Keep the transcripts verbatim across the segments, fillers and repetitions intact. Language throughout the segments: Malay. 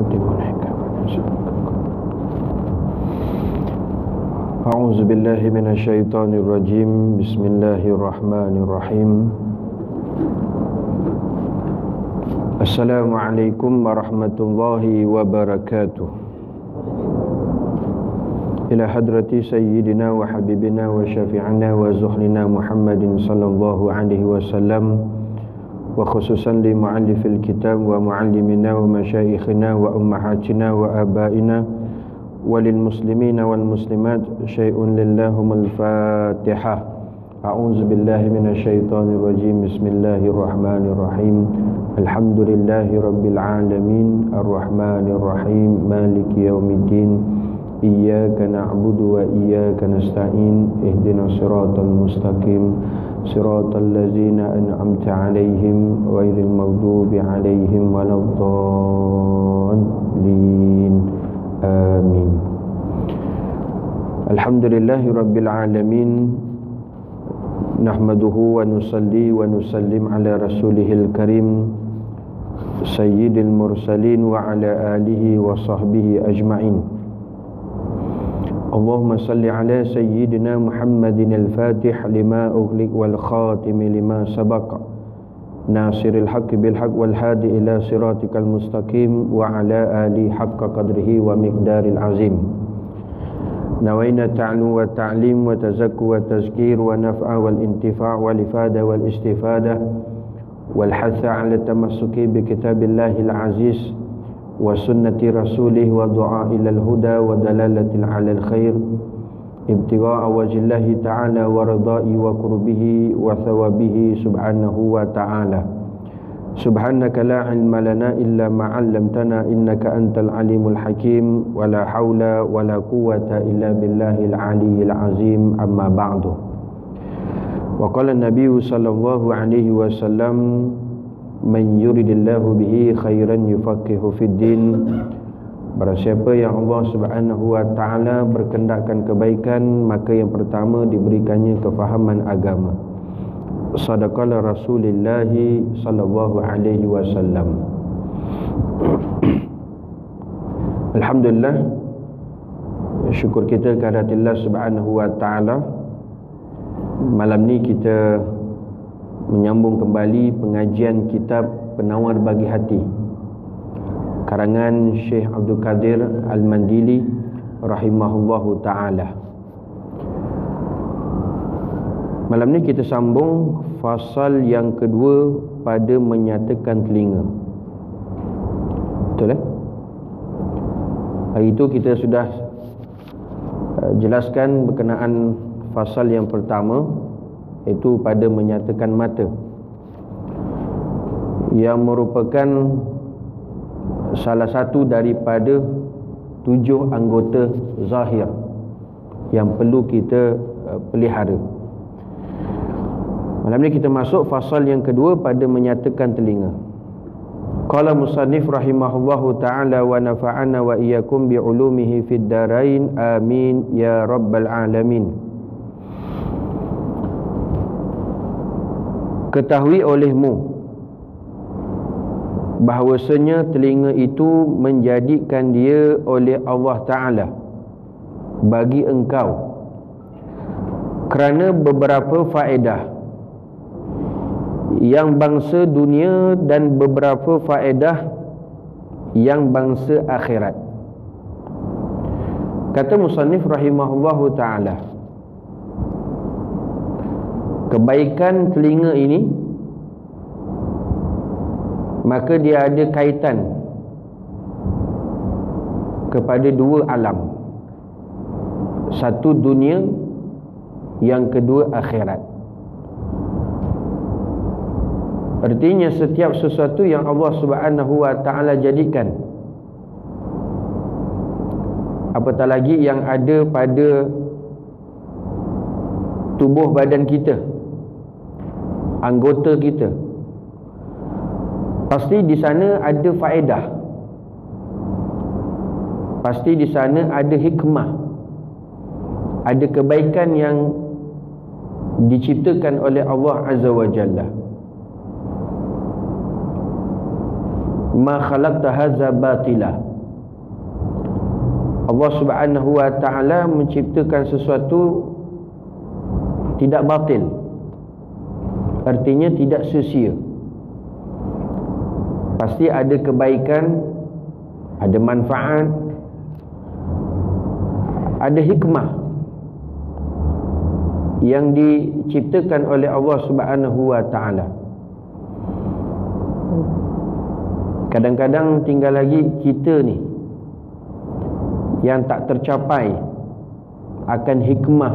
A'udzu billahi minasyaitonir rajim. Bismillahirrahmanirrahim. Assalamualaikum warahmatullahi wabarakatuh. Ila hadrati sayyidina wa habibina wa syafi'ina wa zuhlina Muhammadin sallallahu alaihi wasallam, wa khususan li mu'allifil kitab wa muallimina wa masyayikhina wa ummahatina wa abaina walil muslimina wal muslimat syai'un lillahumul fatihah. A'udzu billahi minasyaitonir rajim. Bismillahirrahmanirrahim. Alhamdulillahi rabbil alamin arrahmanir rahim maliki yaumiddin. Iyyaka na'budu wa iyyaka nasta'in. Ihdinas siratal mustaqim, siratal ladzina an'amta 'alaihim ghairil maghdubi 'alaihim waladdallin. Amin. Alhamdulillahi rabbil alamin. Nahmaduhu wa nusalli wa nusallim ala rasulihil karim sayyidil mursalin wa ala alihi wa sahbihi ajma'in. Allahumma salli ala sayyidina Muhammadin al-fatih lima ughliq wal khatim lima sabaq nasiril haqqi bil haqq wal hadi ila siratikal mustaqim wa ala ali haqqa qadrihi wa miqdaril azim. Nawaina ta'lu wa ta'lim wa tazakku wa tazkir wa naf'a wal intifa' wal ifada wal istifada wal hatha ala tamassuki bi kitabillahi al-aziz wa sunnati rasulih wa du'a ila al-huda wa dalalatil ala al-khair ibtigha'a wajhillahi ta'ala wa ridha'i wa qurbihi wa thawabihi subhanahu wa ta'ala. Subhanaka la ilma lana illa ma 'allamtana innaka antal alimul hakim wa la haula wa la quwwata illa billahil aliyyil azim. Amma ba'du. Wa qala an-nabiy sallallahu alaihi wasallam, man yuridillahu bihi khairan yufaqihu fid din. Barang siapa yang Allah Subhanahu wa taala berkehendakkan kebaikan, maka yang pertama diberikannya kefahaman agama. Sadaqala Rasulullah sallallahu alaihi wasallam. Alhamdulillah, syukur kita kehadirat Allah Subhanahu wa taala. Malam ni kita menyambung kembali pengajian kitab Penawar Bagi Hati karangan Syekh Abdul Qadir Al-Mandili rahimahullahu ta'ala. Malam ni kita sambung fasal yang kedua pada menyatakan telinga. Betul eh? Hari itu kita sudah uh, jelaskan berkenaan fasal yang pertama, iaitu pada menyatakan mata, yang merupakan salah satu daripada tujuh anggota zahir yang perlu kita uh, pelihara. Malam ni kita masuk fasal yang kedua pada menyatakan telinga. Qala musannif rahimahullahu ta'ala wa nafa'ana wa iyyakum bi'ulumihi fid darain amin ya rabbal alamin. Ketahui olehmu bahawasanya telinga itu menjadikan dia oleh Allah Ta'ala bagi engkau kerana beberapa faedah yang bangsa dunia dan beberapa faedah yang bangsa akhirat. Kata musannif rahimahullahu ta'ala, kebaikan telinga ini maka dia ada kaitan kepada dua alam. Satu dunia, yang kedua akhirat. Artinya setiap sesuatu yang Allah Subhanahu wa ta'ala jadikan, apatah lagi yang ada pada tubuh badan kita, anggota kita, pasti di sana ada faedah, pasti di sana ada hikmah, ada kebaikan yang diciptakan oleh Allah Azza wa Jalla. Ma khalaqta hadza batila, Allah Subhanahu wa ta'ala menciptakan sesuatu tidak batil, artinya tidak sia-sia. Pasti ada kebaikan, ada manfaat, ada hikmah yang diciptakan oleh Allah Subhanahu wa ta'ala. Kadang-kadang tinggal lagi kita ni yang tak tercapai akan hikmah,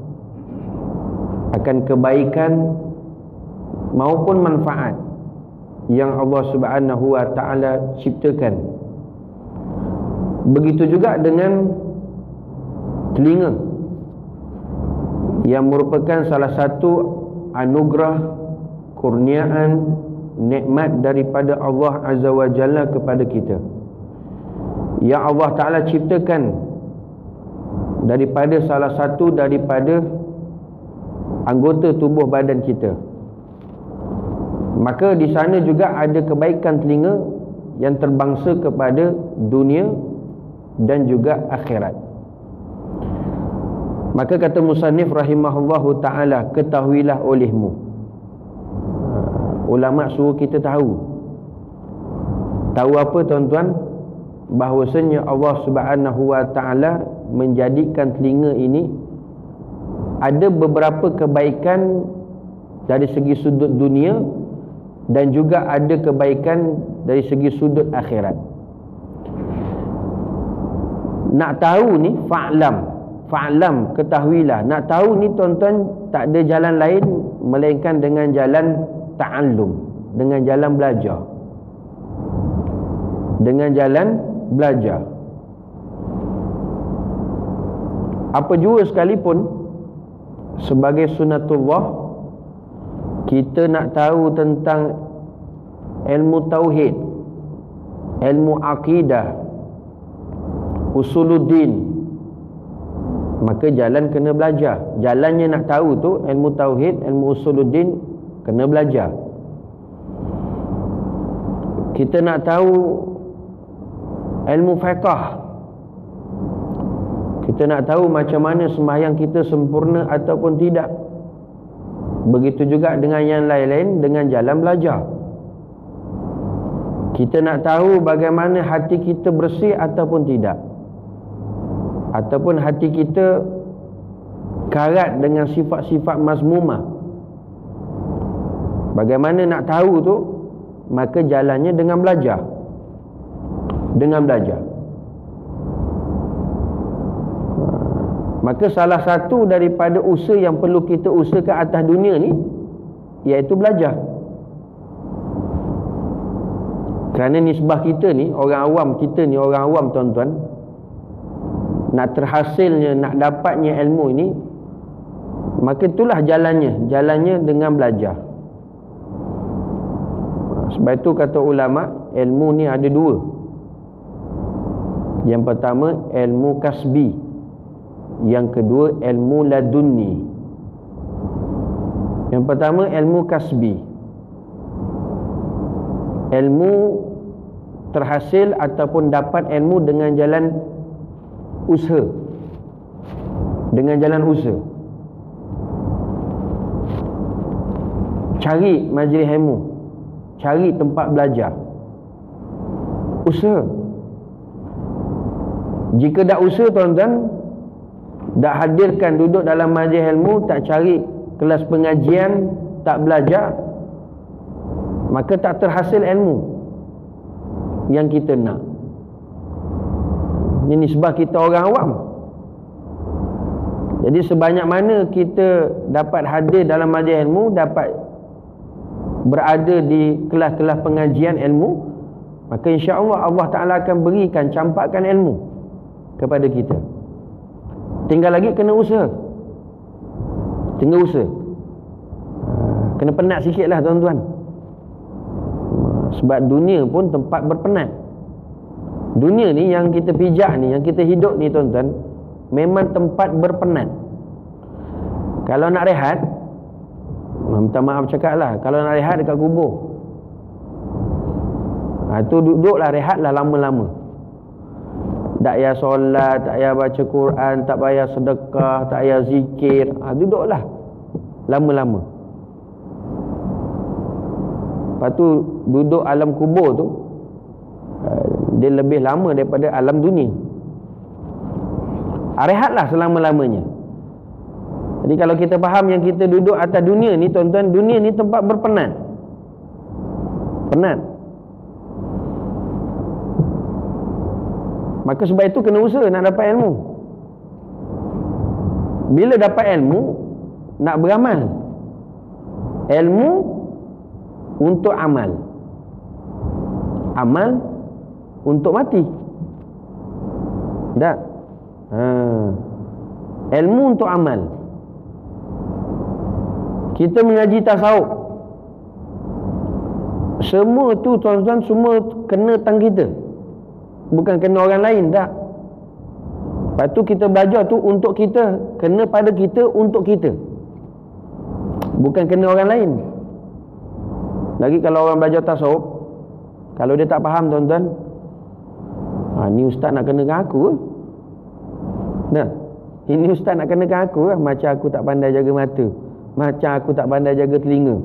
akan kebaikan maupun manfaat yang Allah Subhanahu wa ta'ala ciptakan. Begitu juga dengan telinga, yang merupakan salah satu anugerah, kurniaan, nikmat daripada Allah Azza wa Jalla kepada kita, yang Allah Ta'ala ciptakan daripada salah satu daripada anggota tubuh badan kita. Maka di sana juga ada kebaikan telinga yang terbangsa kepada dunia dan juga akhirat. Maka kata musannif rahimahullahu ta'ala, ketahuilah olehmu. Ulama suruh kita tahu. Tahu apa tuan-tuan? Bahawasanya Allah Subhanahu wa ta'ala menjadikan telinga ini ada beberapa kebaikan dari segi sudut dunia dan juga ada kebaikan dari segi sudut akhirat. Nak tahu ni, fa'lam. Fa'lam, ketahuilah. Nak tahu ni tuan-tuan, tak ada jalan lain melainkan dengan jalan ta'allum, dengan jalan belajar. Dengan jalan belajar. Apa jua sekalipun, sebagai sunatullah, kita nak tahu tentang ilmu tauhid, ilmu akidah, usuluddin, maka jalan kena belajar. Jalannya nak tahu tu ilmu tauhid, ilmu usuluddin, kena belajar. Kita nak tahu ilmu fiqh, kita nak tahu macam mana sembahyang kita sempurna ataupun tidak. Begitu juga dengan yang lain-lain, dengan jalan belajar. Kita nak tahu bagaimana hati kita bersih ataupun tidak, ataupun hati kita karat dengan sifat-sifat mazmumah. Bagaimana nak tahu tu? Maka jalannya dengan belajar. Dengan belajar. Maka salah satu daripada usaha yang perlu kita usahakan atas dunia ni, iaitu belajar. Kerana nisbah kita ni, orang awam kita ni, orang awam tuan-tuan, nak terhasilnya, nak dapatnya ilmu ini, maka itulah jalannya. Jalannya dengan belajar. Sebab itu kata ulama, ilmu ni ada dua. Yang pertama ilmu kasbi, yang kedua ilmu ladunni. Yang pertama ilmu kasbi, ilmu terhasil ataupun dapat ilmu dengan jalan usaha, dengan jalan usaha. Cari majlis ilmu, cari tempat belajar, usaha. Jika tak usaha tuan-tuan, tak hadirkan duduk dalam majlis ilmu, tak cari kelas pengajian, tak belajar, maka tak terhasil ilmu yang kita nak. Ini nisbah kita orang awam. Jadi sebanyak mana kita dapat hadir dalam majlis ilmu, dapat berada di kelas-kelas pengajian ilmu, maka insya-Allah Allah Ta'ala akan berikan, campakkan ilmu kepada kita. Tinggal lagi kena usaha. Tinggal usaha. Kena penat sikit lah tuan-tuan. Sebab dunia pun tempat berpenat. Dunia ni yang kita pijak ni, yang kita hidup ni tuan-tuan, memang tempat berpenat. Kalau nak rehat, minta maaf cakap lah, kalau nak rehat dekat kubur, ha, tu duduklah, rehatlah lama-lama. Tak payah solat, tak payah baca Quran, tak payah sedekah, tak payah zikir. Ha, duduklah lama-lama. Lepas tu duduk alam kubur tu, dia lebih lama daripada alam dunia. Rehatlah selama-lamanya. Jadi kalau kita faham yang kita duduk atas dunia ni, tuan-tuan, dunia ni tempat berpenat. Penat. Maka sebab itu kena usaha nak dapat ilmu. Bila dapat ilmu, nak beramal. Ilmu untuk amal. Amal untuk mati. Tak? Ha. Ilmu untuk amal. Kita mengaji tasawuf. Semua tu tuan-tuan, semua kena tang kita. Bukan kena orang lain, tak. Lepas tu kita belajar tu untuk kita, kena pada kita, untuk kita. Bukan kena orang lain. Lagi kalau orang belajar tasawuf, kalau dia tak faham tuan-tuan, ha, ni ustaz nak kenakan aku ke? Nah, ini ustaz nak kenakan aku ke? Macam aku tak pandai jaga mata, macam aku tak pandai jaga telinga.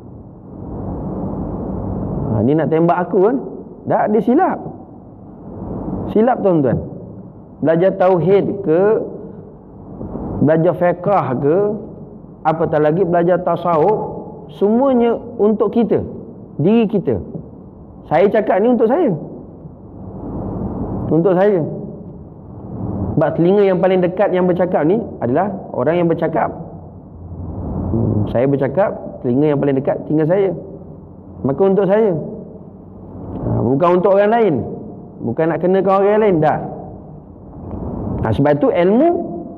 Ha, ni nak tembak aku kan? Tak, dia silap. Silap tuan-tuan. Belajar tauhid ke, belajar fiqh ke, apatah lagi belajar tasawuf, semuanya untuk kita, diri kita. Saya cakap ni untuk saya, untuk saya. Sebab telinga yang paling dekat yang bercakap ni adalah orang yang bercakap. hmm, Saya bercakap, telinga yang paling dekat tinggal saya. Maka untuk saya, ha, bukan untuk orang lain. Bukan nak kenakan orang lain, tak. Ha, sebab itu ilmu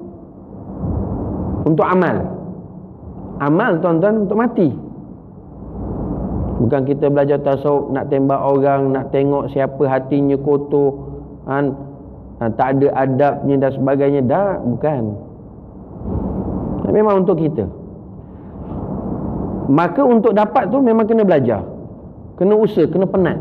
untuk amal. Amal tuan-tuan untuk mati. Bukan kita belajar tasawuf nak tembak orang, nak tengok siapa hatinya kotor, kan, ha, tak ada adabnya dan sebagainya. Tak, bukan. Memang untuk kita. Maka untuk dapat tu memang kena belajar, kena usaha, kena penat.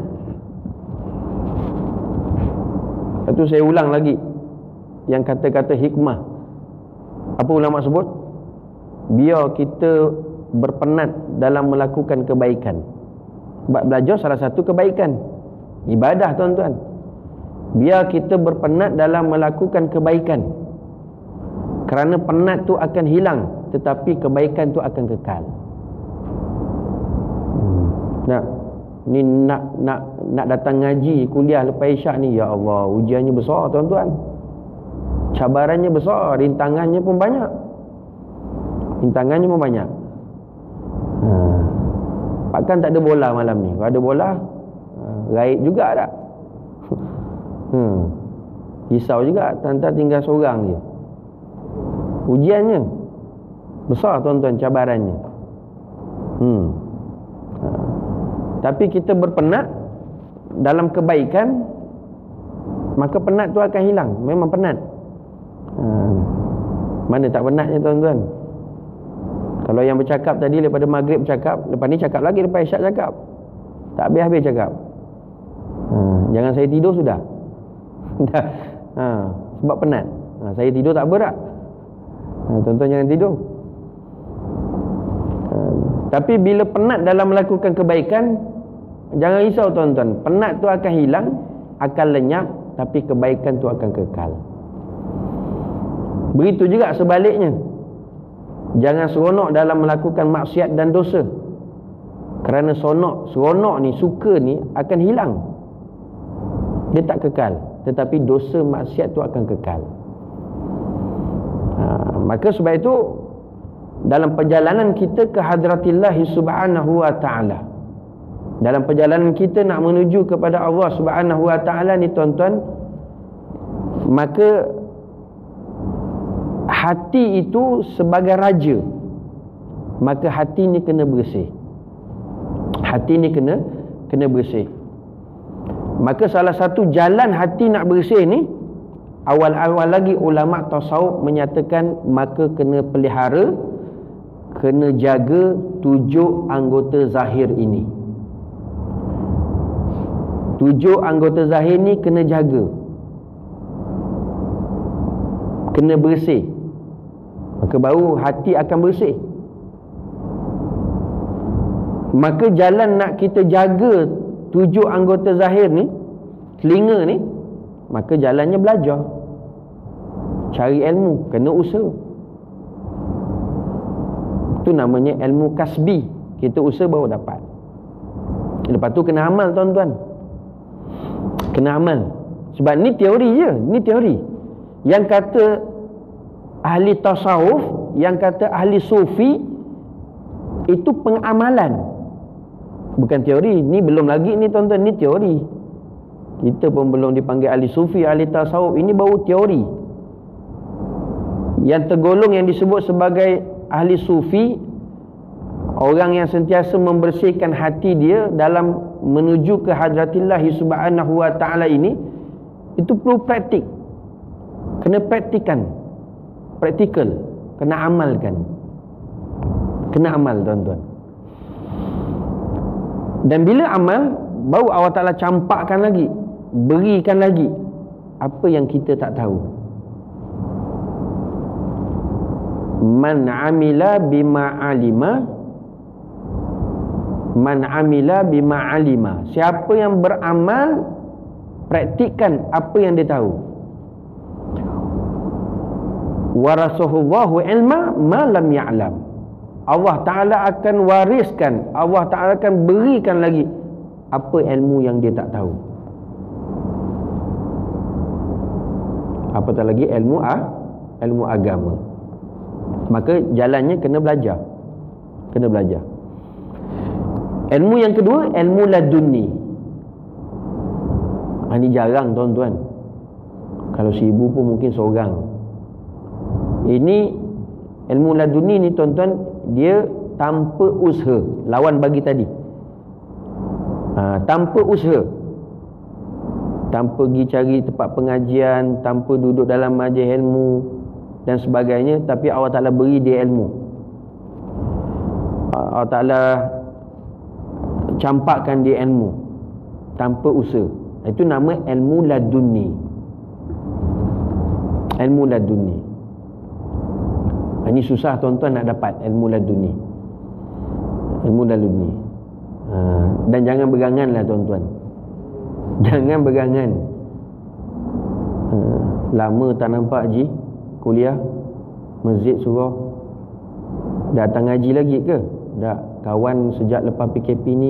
Itu saya ulang lagi yang kata-kata hikmah. Apa ulama sebut? Biar kita berpenat dalam melakukan kebaikan. Sebab belajar salah satu kebaikan, ibadah tuan-tuan. Biar kita berpenat dalam melakukan kebaikan, kerana penat tu akan hilang, tetapi kebaikan tu akan kekal. hmm. Nah, ni nak nak nak datang ngaji, kuliah lepas isyak ni, ya Allah, ujiannya besar tuan-tuan. Cabarannya besar, rintangannya pun banyak. Rintangannya pun banyak. Ha. Takkan tak ada bola malam ni. Kalau ada bola, ha, raib juga tak? hmm. Risau juga, tuan-tuan tinggal seorang je. Ujiannya besar tuan-tuan, cabarannya. Hmm. Ha. Tapi kita berpenat dalam kebaikan, maka penat tu akan hilang. Memang penat. Ha. Mana tak penatnya tuan-tuan? Kalau yang bercakap tadi daripada maghrib bercakap, lepas ni cakap lagi, lepas isyak cakap, tak habis-habis cakap. Ha. Jangan saya tidur sudah. ha. Sebab penat. ha. Saya tidur tak berat. ha. Tuan-tuan jangan tidur. ha. Tapi bila penat dalam melakukan kebaikan, jangan risau tuan-tuan. Penat tu akan hilang, akan lenyap, tapi kebaikan tu akan kekal. Begitu juga sebaliknya. Jangan seronok dalam melakukan maksiat dan dosa. Kerana seronok, seronok ni, suka ni akan hilang. Dia tak kekal. Tetapi dosa maksiat tu akan kekal. ha, Maka sebab itu, dalam perjalanan kita ke hadratillahi subhanahu wa ta'ala, dalam perjalanan kita nak menuju kepada Allah subhanahu wa ta'ala ni tuan-tuan, maka hati itu sebagai raja. Maka hati ni kena bersih. Hati ni kena kena bersih. Maka salah satu jalan hati nak bersih ni, awal-awal lagi ulama tasawuf menyatakan, maka kena pelihara, kena jaga tujuh anggota zahir ini. Tujuh anggota zahir ni kena jaga. kena bersih, maka baru hati akan bersih. Maka jalan nak kita jaga tujuh anggota zahir ni, telinga ni, maka jalannya belajar, cari ilmu, kena usaha. Itu namanya ilmu kasbi. Kita usaha baru dapat. Lepas tu kena amal, tuan-tuan. Kena amal. Sebab ni teori je, ni teori. Yang kata ahli tasawuf, yang kata ahli sufi, itu pengamalan, bukan teori. Ni belum lagi ni, tuan-tuan, ni teori. Kita pun belum dipanggil ahli sufi, ahli tasawuf. Ini baru teori. Yang tergolong yang disebut sebagai ahli sufi, orang yang sentiasa membersihkan hati dia dalam menuju ke hadratillah subhanahu wa ta'ala ini, itu perlu praktik. Kena praktikan, praktikal, kena amalkan, kena amal, tuan-tuan. Dan bila amal, baru Allah Ta'ala campakkan lagi, berikan lagi apa yang kita tak tahu. Man amila bima alima, man amila bima alima. Siapa yang beramal, praktikkan apa yang dia tahu. Warasahullahu ilma ma lam ya'lam. Allah Ta'ala akan wariskan, Allah Ta'ala akan berikan lagi apa ilmu yang dia tak tahu. Apatah lagi ilmu ah, ilmu agama. Maka jalannya kena belajar. Kena belajar. Ilmu yang kedua, ilmu laduni. Ini jarang, tuan-tuan. Kalau si ibu pun mungkin seorang. Ini ilmu laduni ni, tuan-tuan, dia tanpa usaha. Lawan bagi tadi, ha, tanpa usaha, tanpa pergi cari tempat pengajian, tanpa duduk dalam majlis ilmu dan sebagainya, tapi Allah Ta'ala beri dia ilmu. Allah Ta'ala campakkan dia ilmu tanpa usaha. Itu nama ilmu laduni. Ilmu laduni. Ini susah, tuan-tuan, nak dapat ilmu laduni. Ilmu laduni. Ha, dan jangan berangan lah, tuan-tuan. Jangan berangan. Ha, lama tak nampak Haji kuliah, masjid surau. Datang ngaji lagi ke? Tak. Kawan sejak lepas P K P ni,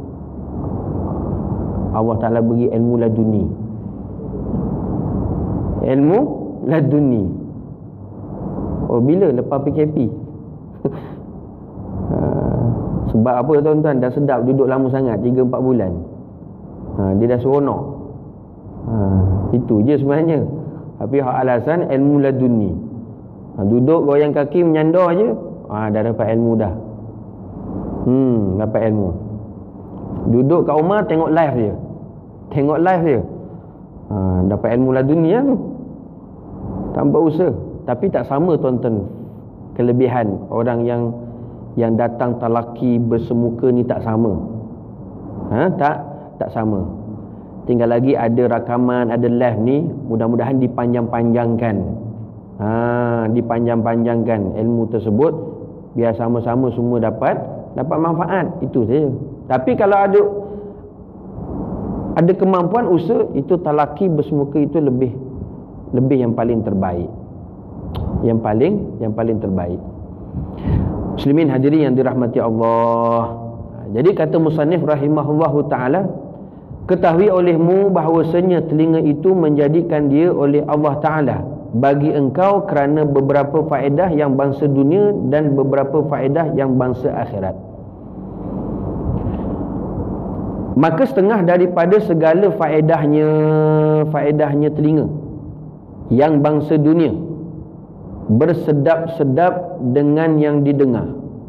Allah Ta'ala beri ilmu laduni. Ilmu laduni. Oh, bila? Lepas P K P. ha, Sebab apa, tuan-tuan? Dah sedap duduk lama sangat, tiga empat bulan. ha, Dia dah seronok. ha, Itu je sebenarnya. Tapi hak alasan ilmu laduni. ha, Duduk goyang kaki menyandar je, ha, dah dapat ilmu dah. Hmm, dapat ilmu. Duduk kat rumah tengok live je. Tengok live je. Ha, dapat ilmu laduni lah tu. Tanpa usaha. Tapi tak sama, tuan-tuan, kelebihan orang yang yang datang talaki bersemuka ni tak sama. Ha, tak tak sama. Tinggal lagi ada rakaman, ada live ni, mudah-mudahan dipanjang-panjangkan. Ha, dipanjang-panjangkan ilmu tersebut biar sama-sama semua dapat dapat manfaat. Itu saja. Tapi kalau ada ada kemampuan usaha, itu talaki bersemuka itu lebih lebih yang paling terbaik. Yang paling yang paling terbaik. Muslimin hadirin yang dirahmati Allah. Jadi kata musannif rahimahullahu taala, ketahui olehmu bahawasanya telinga itu menjadikan dia oleh Allah Ta'ala bagi engkau kerana beberapa faedah yang bangsa dunia dan beberapa faedah yang bangsa akhirat. Maka setengah daripada segala faedahnya faedahnya telinga yang bangsa dunia bersedap-sedap dengan yang didengar.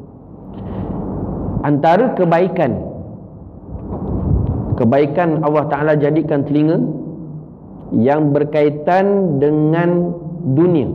Antara kebaikan Kebaikan Allah Ta'ala jadikan telinga yang berkaitan dengan dunia,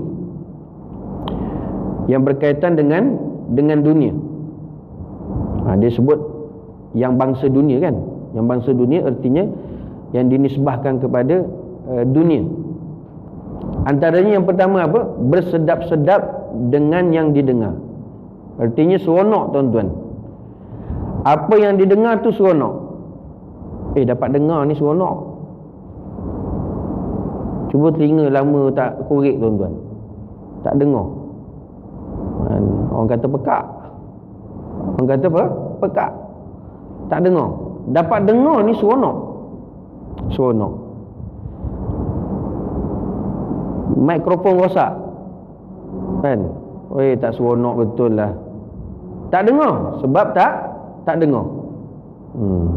yang berkaitan dengan dengan dunia. ha, Dia sebut yang bangsa dunia kan. Yang bangsa dunia artinya yang dinisbahkan kepada uh, dunia. Antaranya yang pertama apa? Bersedap-sedap dengan yang didengar. Artinya seronok tuan-tuan. Apa yang didengar tu seronok. Eh dapat dengar ni seronok. Cuba telinga lama tak korek tuan-tuan, tak dengar. Orang kata pekak. Orang kata apa? Pekak. Tak dengar. Dapat dengar ni seronok. Seronok. Mikrofon rosak, kan? Oi, tak seronok betul lah. Tak dengar. Sebab tak Tak dengar. Hmm.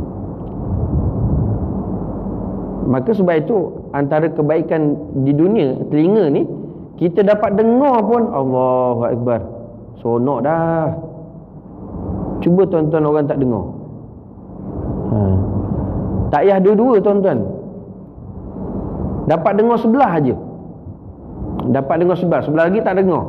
Maka sebab itu antara kebaikan di dunia telinga ni, kita dapat dengar pun Allahu Akbar, seronok dah. Cuba tuan-tuan orang tak dengar. Ha. Tak payah dua-dua tuan-tuan. Dapat dengar sebelah aja. Dapat dengar sebelah, sebelah lagi tak dengar.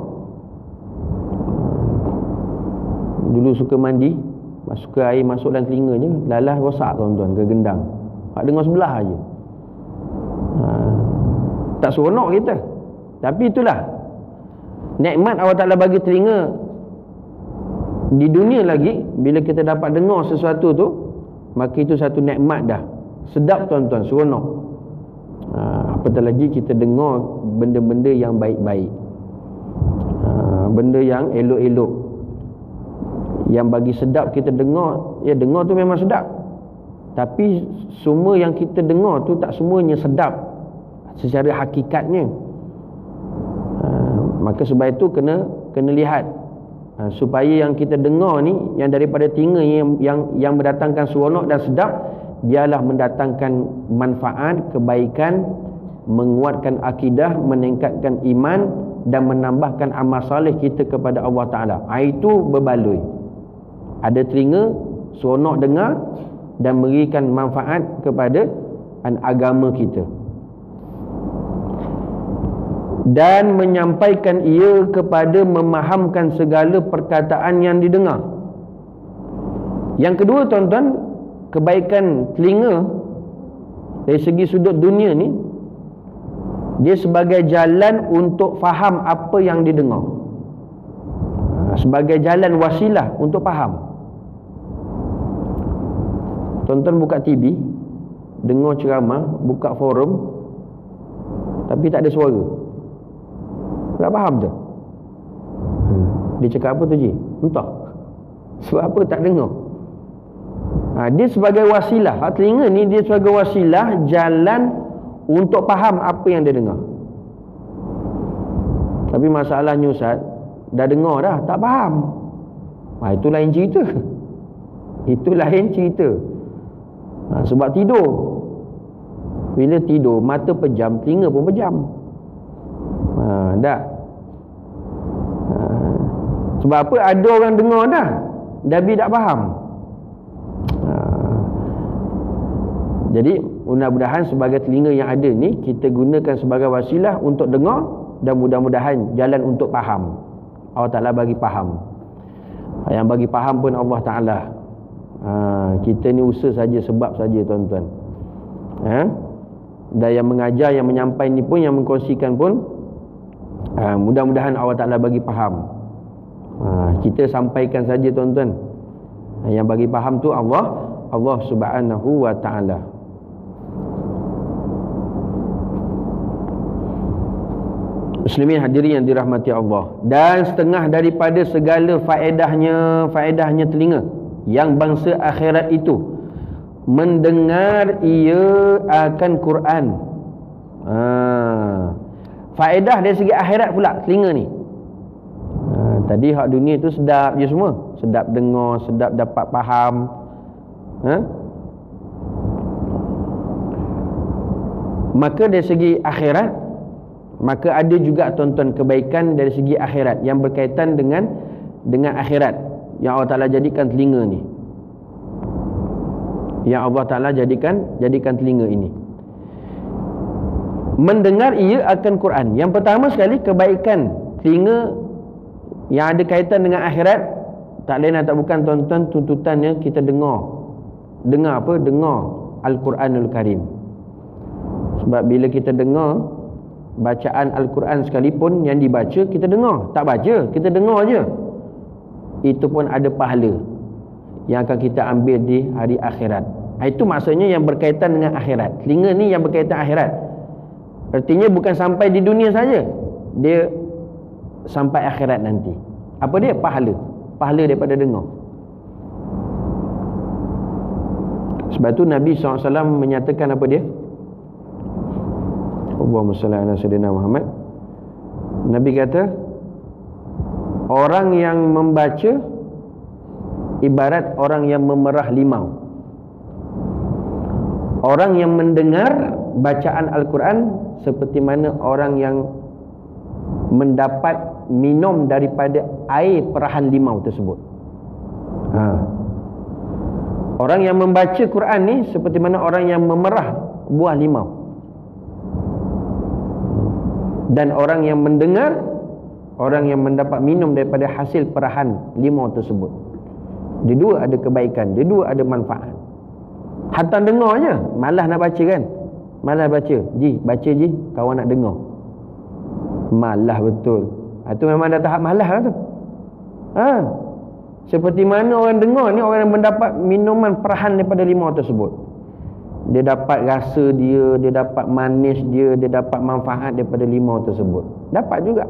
Dulu suka mandi, masuk ke air masuk dalam telinganya, lalas rosak tuan-tuan, ke gendang. Tak dengar sebelah aja. Ha. Tak seronok kita. Tapi itulah nikmat Allah Ta'ala bagi telinga di dunia lagi. Bila kita dapat dengar sesuatu tu, maka itu satu nikmat dah. Sedap tuan-tuan, seronok. Ha, apatah lagi kita dengar benda-benda yang baik-baik, ha, benda yang elok-elok, yang bagi sedap kita dengar. Ya, dengar tu memang sedap, tapi semua yang kita dengar tu tak semuanya sedap secara hakikatnya. Ha, maka sebab itu kena kena lihat, ha, supaya yang kita dengar ni, yang daripada telinga yang yang yang mendatangkan seronok dan sedap, biarlah mendatangkan manfaat, kebaikan, menguatkan akidah, meningkatkan iman dan menambahkan amal soleh kita kepada Allah Ta'ala. Ha, itu berbaloi. Ada telinga, seronok dengar dan memberikan manfaat kepada agama kita, dan menyampaikan ia kepada memahamkan segala perkataan yang didengar. Yang kedua tuan-tuan, kebaikan telinga dari segi sudut dunia ni, dia sebagai jalan untuk faham apa yang didengar, sebagai jalan wasilah untuk faham. Tuan-tuan buka T V, dengar ceramah, buka forum, tapi tak ada suara, tak faham tu. hmm. Dia cakap apa tu Ji? Entah. Sebab apa tak dengar. ha, Dia sebagai wasilah, ha, telinga ni dia sebagai wasilah, jalan untuk faham apa yang dia dengar. Tapi masalahnya Ustaz, dah dengar dah, tak faham. ha, Itu lain cerita. Itu lain cerita. ha, Sebab tidur. Bila tidur, mata pejam, telinga pun pejam. ha, Dah ha, Sebab apa? Ada orang dengar dah, tapi tak faham. ha, Jadi mudah-mudahan sebagai telinga yang ada ni, kita gunakan sebagai wasilah untuk dengar, dan mudah-mudahan jalan untuk faham. Allah Ta'ala bagi faham. Yang bagi faham pun Allah Ta'ala. ha, Kita ni usaha saja, sebab saja tuan-tuan. ha? Dan yang mengajar, yang menyampaikan ni pun, yang mengkongsikan pun, ha, mudah-mudahan Allah Ta'ala bagi faham. ha, Kita sampaikan saja tuan-tuan. ha, Yang bagi faham tu Allah Allah Subhanahu wa Ta'ala. Muslimin hadirin yang dirahmati Allah, dan setengah daripada segala faedahnya faedahnya telinga yang bangsa akhirat itu, mendengar ia akan Quran. ha, Faedah dari segi akhirat pula telinga ni. ha, Tadi hak dunia tu sedap je semua, sedap dengar, sedap dapat faham. ha? Maka dari segi akhirat, maka ada juga tuan-tuan kebaikan dari segi akhirat yang berkaitan dengan dengan akhirat, yang Allah Ta'ala jadikan telinga ni, yang Allah Ta'ala jadikan jadikan telinga ini. Mendengar ia akan Quran. Yang pertama sekali, kebaikan telinga yang ada kaitan dengan akhirat, tak lain tak bukan tuan-tuan, tuntutannya kita dengar. Dengar apa? Dengar Al-Quranul Karim. Sebab bila kita dengar, bacaan Al-Quran sekalipun yang dibaca kita dengar, tak baca, kita dengar je, itu pun ada pahala yang akan kita ambil di hari akhirat. Itu maksudnya yang berkaitan dengan akhirat. Telinga ni yang berkaitan akhirat. Artinya bukan sampai di dunia saja, dia sampai akhirat nanti. Apa dia? Pahala. Pahala daripada dengar. Sebab tu Nabi sallallahu alaihi wasallam menyatakan apa dia? Allahumma salli ala sayyidina Muhammad. Nabi kata, orang yang membaca ibarat orang yang memerah limau. Orang yang mendengar bacaan Al-Quran seperti mana orang yang mendapat minum daripada air perahan limau tersebut. Ha. Orang yang membaca Quran ni seperti mana orang yang memerah buah limau. Dan orang yang mendengar, orang yang mendapat minum daripada hasil perahan limau tersebut. Dia dua ada kebaikan, dia dua ada manfaat. Hantar dengar je, malas nak baca kan? Malas baca. Ji, baca Ji, kawan nak dengar. Malas betul. Itu memang dah tahap malas lah tu. Ha. Seperti mana orang dengar ni, orang yang mendapat minuman perahan daripada limau tersebut. Dia dapat rasa dia, dia dapat manis dia, dia dapat manfaat daripada limau tersebut. Dapat juga.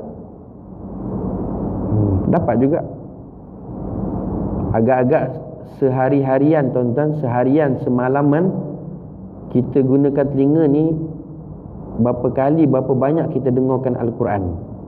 Hmm, dapat juga. Agak-agak sehari-harian tuan-tuan, seharian semalaman kita gunakan telinga ni, berapa kali, berapa banyak kita dengarkan Al-Quran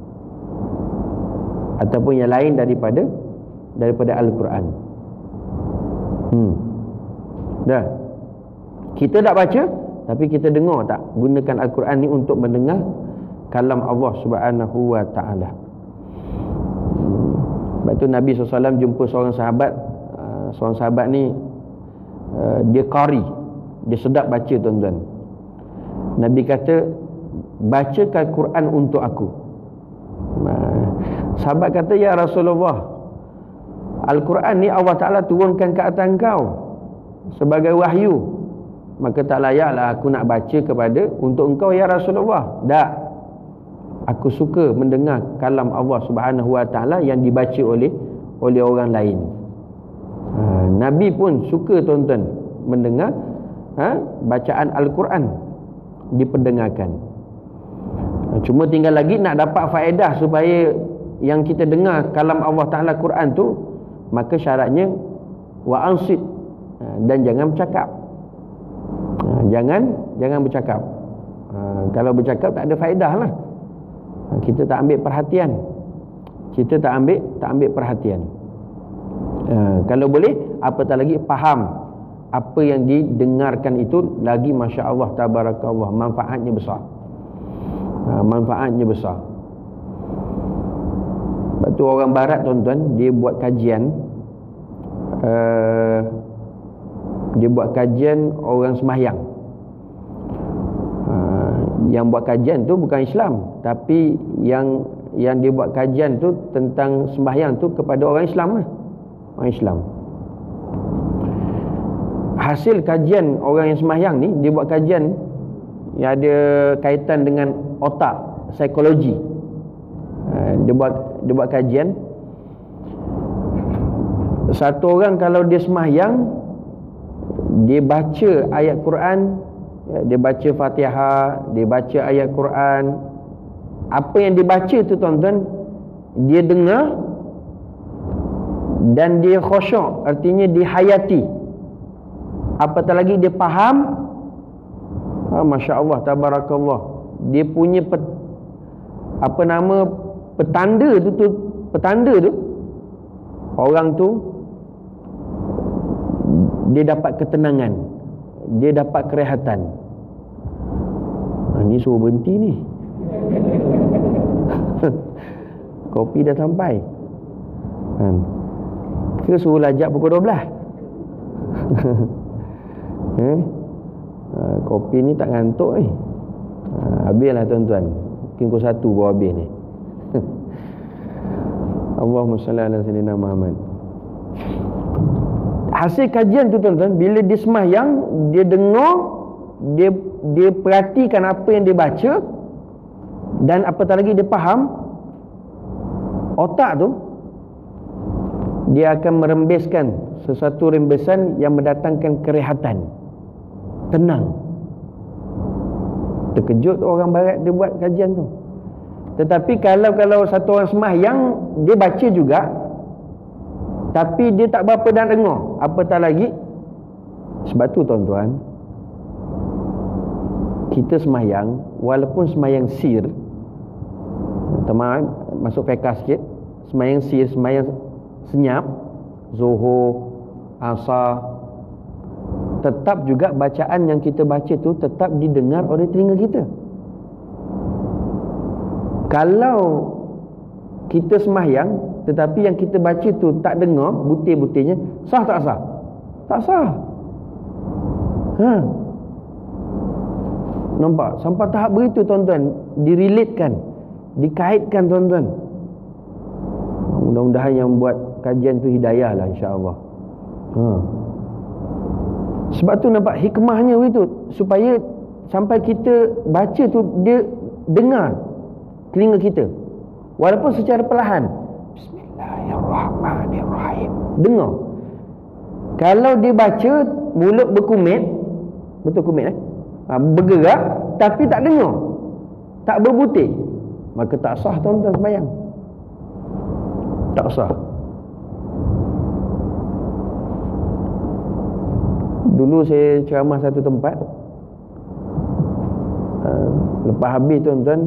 ataupun yang lain daripada daripada Al-Quran. Hmm. Dah. Kita tak baca, tapi kita dengar tak? Gunakan Al-Quran ni untuk mendengar kalam Allah Subhanahu wa taala. Hmm. Sebab tu Nabi sallallahu alaihi wasallam jumpa seorang sahabat. Seorang sahabat ni uh, dia qari, dia sedap baca tuan-tuan. Nabi kata, bacakan Quran untuk aku. uh, Sahabat kata, ya Rasulullah, Al-Quran ni Allah Ta'ala turunkan ke atas engkau sebagai wahyu, maka tak layaklah aku nak baca kepada untuk engkau ya Rasulullah. Tak, aku suka mendengar kalam Allah Subhanahu wa taala yang dibaca oleh oleh orang lain. Ha, Nabi pun suka tuan-tuan mendengar ha, bacaan Al-Quran diperdengarkan. Ha, cuma tinggal lagi nak dapat faedah supaya yang kita dengar kalam Allah Ta'ala Quran tu, maka syaratnya wa ansit, ha, dan jangan bercakap. Ha, jangan jangan bercakap. Ha, kalau bercakap tak ada faedah lah. Ha, kita tak ambil perhatian. Kita tak ambil tak ambil perhatian. Uh, kalau boleh, apatah lagi faham apa yang didengarkan itu, lagi Masya Allah tabarakallah, manfaatnya besar. uh, manfaatnya besar. Sebab tu orang barat tuan-tuan, dia buat kajian, uh, dia buat kajian orang sembahyang. uh, yang buat kajian tu bukan Islam, tapi yang yang dia buat kajian tu tentang sembahyang tu kepada orang Islam lah. Orang Islam. Hasil kajian orang yang sembahyang ni, dia buat kajian yang ada kaitan dengan otak, psikologi. Dia buat dia buat kajian. Satu orang kalau dia sembahyang, dia baca ayat Quran, dia baca Fatihah, dia baca ayat Quran, apa yang dibaca tu tuan-tuan, dia dengar dan dia khusyuk, artinya dihayati. Apatah lagi dia faham. ha, Masya Allah tabarakallah, dia punya pet, apa nama petanda tu, tu petanda tu, orang tu dia dapat ketenangan, dia dapat kerehatan. ha, Ni suruh berhenti ni. Kopi dah sampai kan? Ke suruh lajak pukul dua belas. eh? ha, Kopi ni tak ngantuk ni. ha, Habislah tuan-tuan, mungkin pukul satu baru habis ni. Allahumma salli ala sayyidina Muhammad. Hasil kajian tu tuan-tuan, bila dia sembahyang, dia dengar, dia dia perhatikan apa yang dia baca, Dan apatah lagi dia faham, otak tu dia akan merembeskan sesuatu rembesan yang mendatangkan kerehatan, tenang. Terkejut orang barat dia buat kajian tu. Tetapi kalau kalau satu orang sembahyang, dia baca juga, tapi dia tak berapa dah dengar, apatah lagi. Sebab tu tuan-tuan, kita sembahyang, walaupun sembahyang sir, teman masuk fiqh sikit, sembahyang sir, sembahyang senyap, zuhur, asar, tetap juga bacaan yang kita baca tu tetap didengar oleh telinga kita. Kalau kita sembahyang tetapi yang kita baca tu tak dengar butir-butirnya, sah tak sah? Tak sah. Ha. Nampak? Sampai tahap begitu tuan-tuan, direlatekan, dikaitkan tuan-tuan. Mudah-mudahan yang buat kajian tu hidayah lah, insya-Allah. Ha. Sebab tu nampak hikmahnya begitu, supaya sampai kita baca tu dia dengar telinga kita, walaupun secara perlahan. Bismillahirrahmanirrahim, dengar. Kalau dia baca mulut berkumit, betul kumit eh ha, bergerak tapi tak dengar, tak berbutir, maka tak sah tuan-tuan sembahyang. Tak sah. Dulu saya ceramah satu tempat, uh, lepas habis tuan-tuan,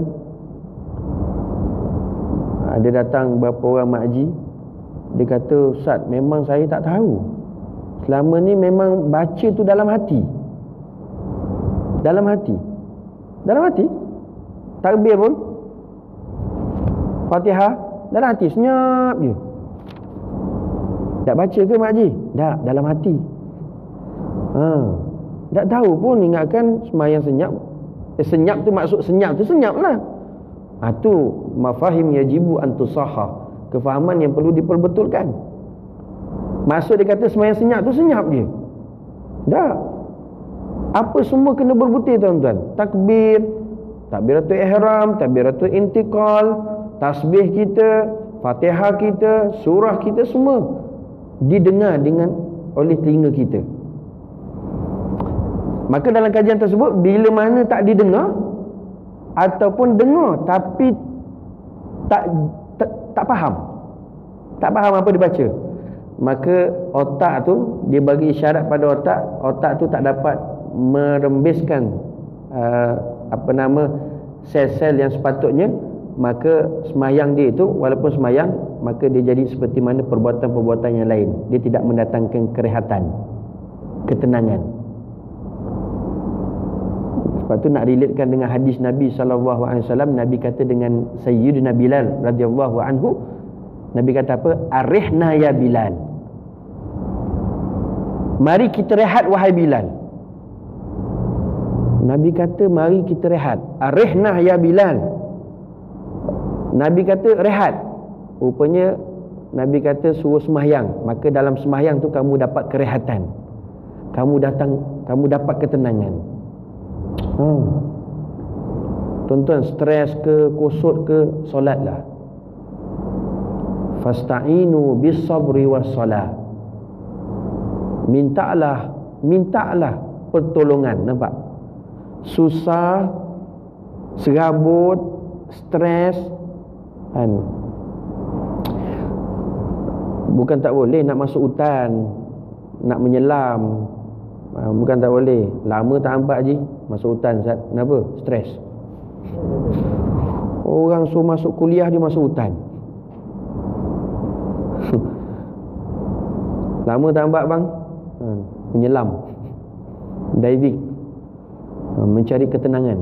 ada datang beberapa orang makji. Dia kata, Ustaz, memang saya tak tahu, selama ni memang baca tu dalam hati. Dalam hati Dalam hati takbir pun, Fatihah dalam hati, senyap je. Tak baca ke makji? Tak, dalam hati. Ha, tak tahu pun, ingatkan sembahyang senyap. Eh, senyap tu maksud senyap tu senyap lah. Ha, tu mafahim yajibu antusaha, kefahaman yang perlu diperbetulkan. Maksud dia kata sembahyang senyap tu senyap je. Tak. Apa semua kena berbutir tuan-tuan. Takbir, takbiratul ihram, takbiratul intiqal, tasbih kita, Fatihah kita, surah kita, semua didengar dengan oleh telinga kita. Maka dalam kajian tersebut, bila mana tak didengar ataupun dengar tapi tak tak, tak faham, tak faham apa dibaca, maka otak tu dia bagi isyarat pada otak, otak tu tak dapat merembeskan uh, apa nama sel-sel yang sepatutnya. Maka sembahyang dia itu, walaupun sembahyang, maka dia jadi seperti mana perbuatan-perbuatan yang lain. Dia tidak mendatangkan kerehatan, ketenangan. Sebab tu nak relatekan dengan hadis Nabi sallallahu alaihi wasallam. Nabi kata dengan Sayyidina Bilal radhiyallahu anhu, Nabi kata apa? Arihna ya Bilal, mari kita rehat wahai Bilal. Nabi kata mari kita rehat. Arihna ya Bilal, Nabi kata rehat. Rupanya Nabi kata suruh sembahyang. Maka dalam sembahyang tu kamu dapat kerehatan, kamu datang, kamu dapat ketenangan. Hmm. Tuan-tuan, stres ke, kusut ke, solatlah. Fasta'inu bis sabri was salah. Mintalah, mintalah pertolongan. Nampak? Susah, serabut, stres kan? Bukan tak boleh nak masuk hutan, nak menyelam, bukan tak boleh. Lama tak nampak je masuk hutan, Ustaz. Kenapa? Stres. Orang suruh masuk kuliah, dia masuk hutan. Lama tak nampak bang, menyelam, diving, mencari ketenangan.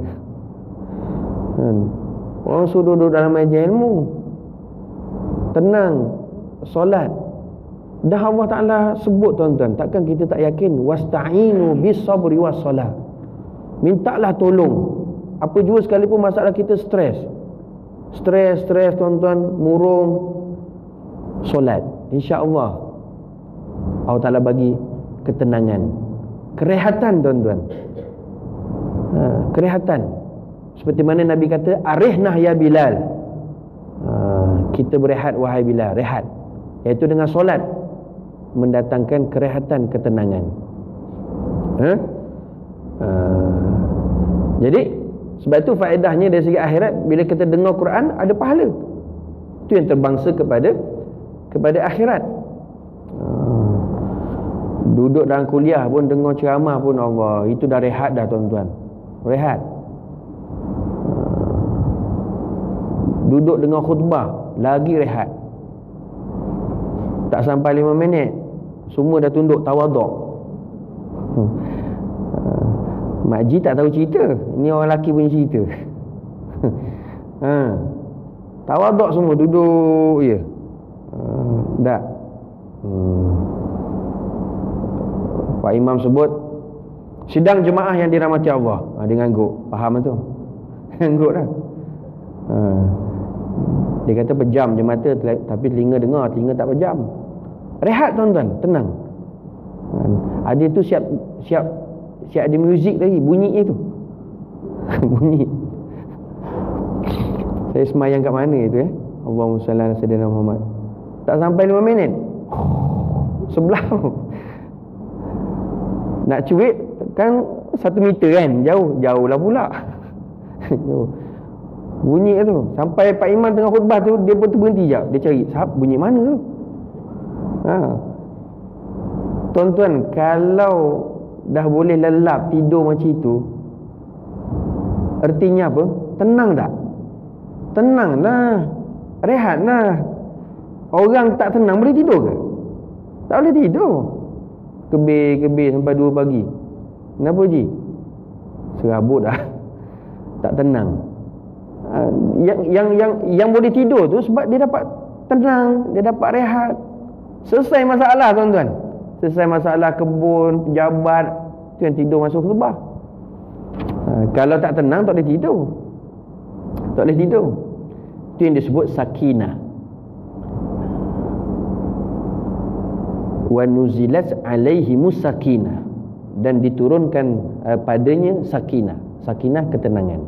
Orang suruh duduk dalam majlis ilmu, tenang, solat. Dah Allah Ta'ala sebut tuan-tuan, takkan kita tak yakin? Wasta'inu bis sabri was salah. Mintalah tolong. Apa jua sekalipun masalah kita stres, Stres, stres tuan-tuan, murung, solat. InsyaAllah Allah Ta'ala bagi ketenangan, kerehatan tuan-tuan. Ha, kerehatan. Seperti mana Nabi kata, arihnah ya Bilal, ha, kita berehat wahai Bilal, rehat, iaitu dengan solat mendatangkan kerehatan, ketenangan. ha? Ha. Jadi sebab itu faedahnya dari segi akhirat, bila kita dengar Quran ada pahala. Itu yang terbangsa kepada kepada akhirat. ha. Duduk dalam kuliah pun dengar ceramah pun, Allah, itu dah rehat dah tuan-tuan, rehat. Duduk dengar khutbah lagi rehat. Tak sampai lima minit semua dah tunduk tawaduk. hmm. uh, Makji tak tahu cerita, ni orang lelaki punya cerita. ha. Tawaduk semua duduk je. uh, Tak hmm. Pak Imam sebut sidang jemaah yang dirahmati Allah, ha, dia ngangguk. Faham tu? Ngangguk dah. ha. Dia kata pejam je mata, tapi telinga dengar, telinga tak pejam. Rehat tuan-tuan, tenang. Ada tu siap siap siap ada muzik lagi, bunyi itu. Bunyi. Saya semayang kat mana itu eh? Allahumma salli ala sayyidina Muhammad. Tak sampai lima minit. Sebelah. Nak cuit kan satu meter kan, jauh, jauh lah pula. Jauh. Bunyi tu sampai Pak Imam tengah khutbah tu, dia pun terberhenti jap, dia cari sahab bunyi mana tu. ha. Tuan-tuan, kalau dah boleh lelap tidur macam itu, artinya apa? Tenang tak? Tenang lah, rehat lah. Orang tak tenang boleh tidur ke? Tak boleh tidur. Kebir-kebir sampai dua pagi. Kenapa Ji? Serabut dah. Tak tenang. Yang yang yang yang boleh tidur tu sebab dia dapat tenang, dia dapat rehat. Selesai masalah tuan-tuan. Selesai masalah kebun, pejabat, tu yang tidur masuk khutbah. Ha, kalau tak tenang tak boleh tidur. Tak boleh tidur. Itu yang disebut sakinah. Wa nuzilat alaihimus sakinah, dan diturunkan uh, padanya sakinah. Sakinah, ketenangan.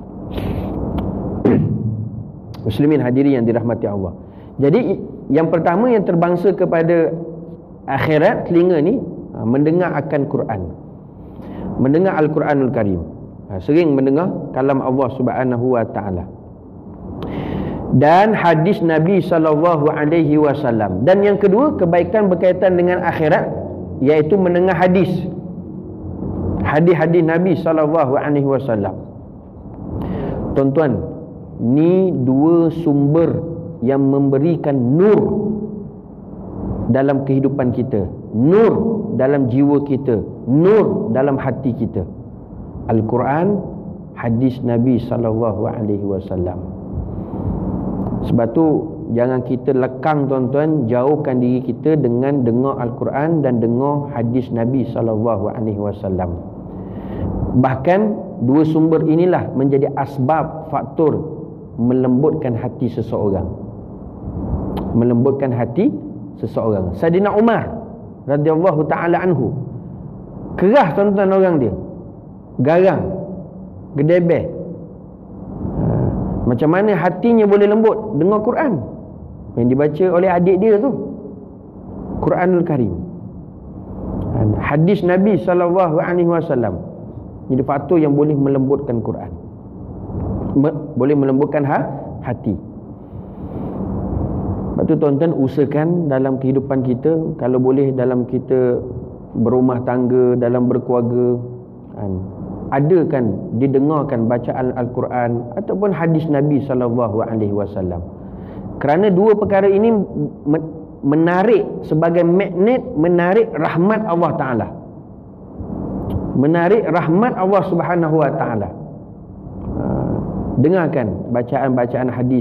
Muslimin hadirin yang dirahmati Allah. Jadi yang pertama yang terbangsa kepada akhirat, telinga ni mendengar akan Quran, mendengar Al-Quranul Karim, sering mendengar kalam Allah Subhanahu wa taala, dan hadis Nabi sallallahu alaihi wasallam. Dan yang kedua, kebaikan berkaitan dengan akhirat, iaitu mendengar hadis, hadis-hadis Nabi sallallahu alaihi wasallam. Tuan-tuan, ni dua sumber yang memberikan nur dalam kehidupan kita, nur dalam jiwa kita, nur dalam hati kita. Al-Quran, hadis Nabi sallallahu alaihi wasallam. Sebab tu jangan kita lekang tuan-tuan, jauhkan diri kita dengan dengar Al-Quran dan dengar hadis Nabi sallallahu alaihi wasallam. Bahkan dua sumber inilah menjadi asbab, faktor melembutkan hati seseorang. Melembutkan hati seseorang. Sayyidina Umar radhiyallahu taala anhu, keras tuan-tuan orang dia, garang, gedebeh. Ha, macam mana hatinya boleh lembut? Dengar Quran yang dibaca oleh adik dia tu, Quranul Karim, hadis Nabi sallallahu alaihi wasallam. Jadi faktor yang boleh melembutkan Quran, boleh melembutkan ha, hati. Sebab tu tuan-tuan, usahakan dalam kehidupan kita, kalau boleh dalam kita berumah tangga, dalam berkeluarga, kan, adakan, didengarkan bacaan Al-Quran ataupun hadis Nabi sallallahu alaihi wasallam. Kerana dua perkara ini menarik sebagai magnet, menarik rahmat Allah Ta'ala, menarik rahmat Allah Subhanahu wa Ta'ala. Dengarkan bacaan-bacaan hadis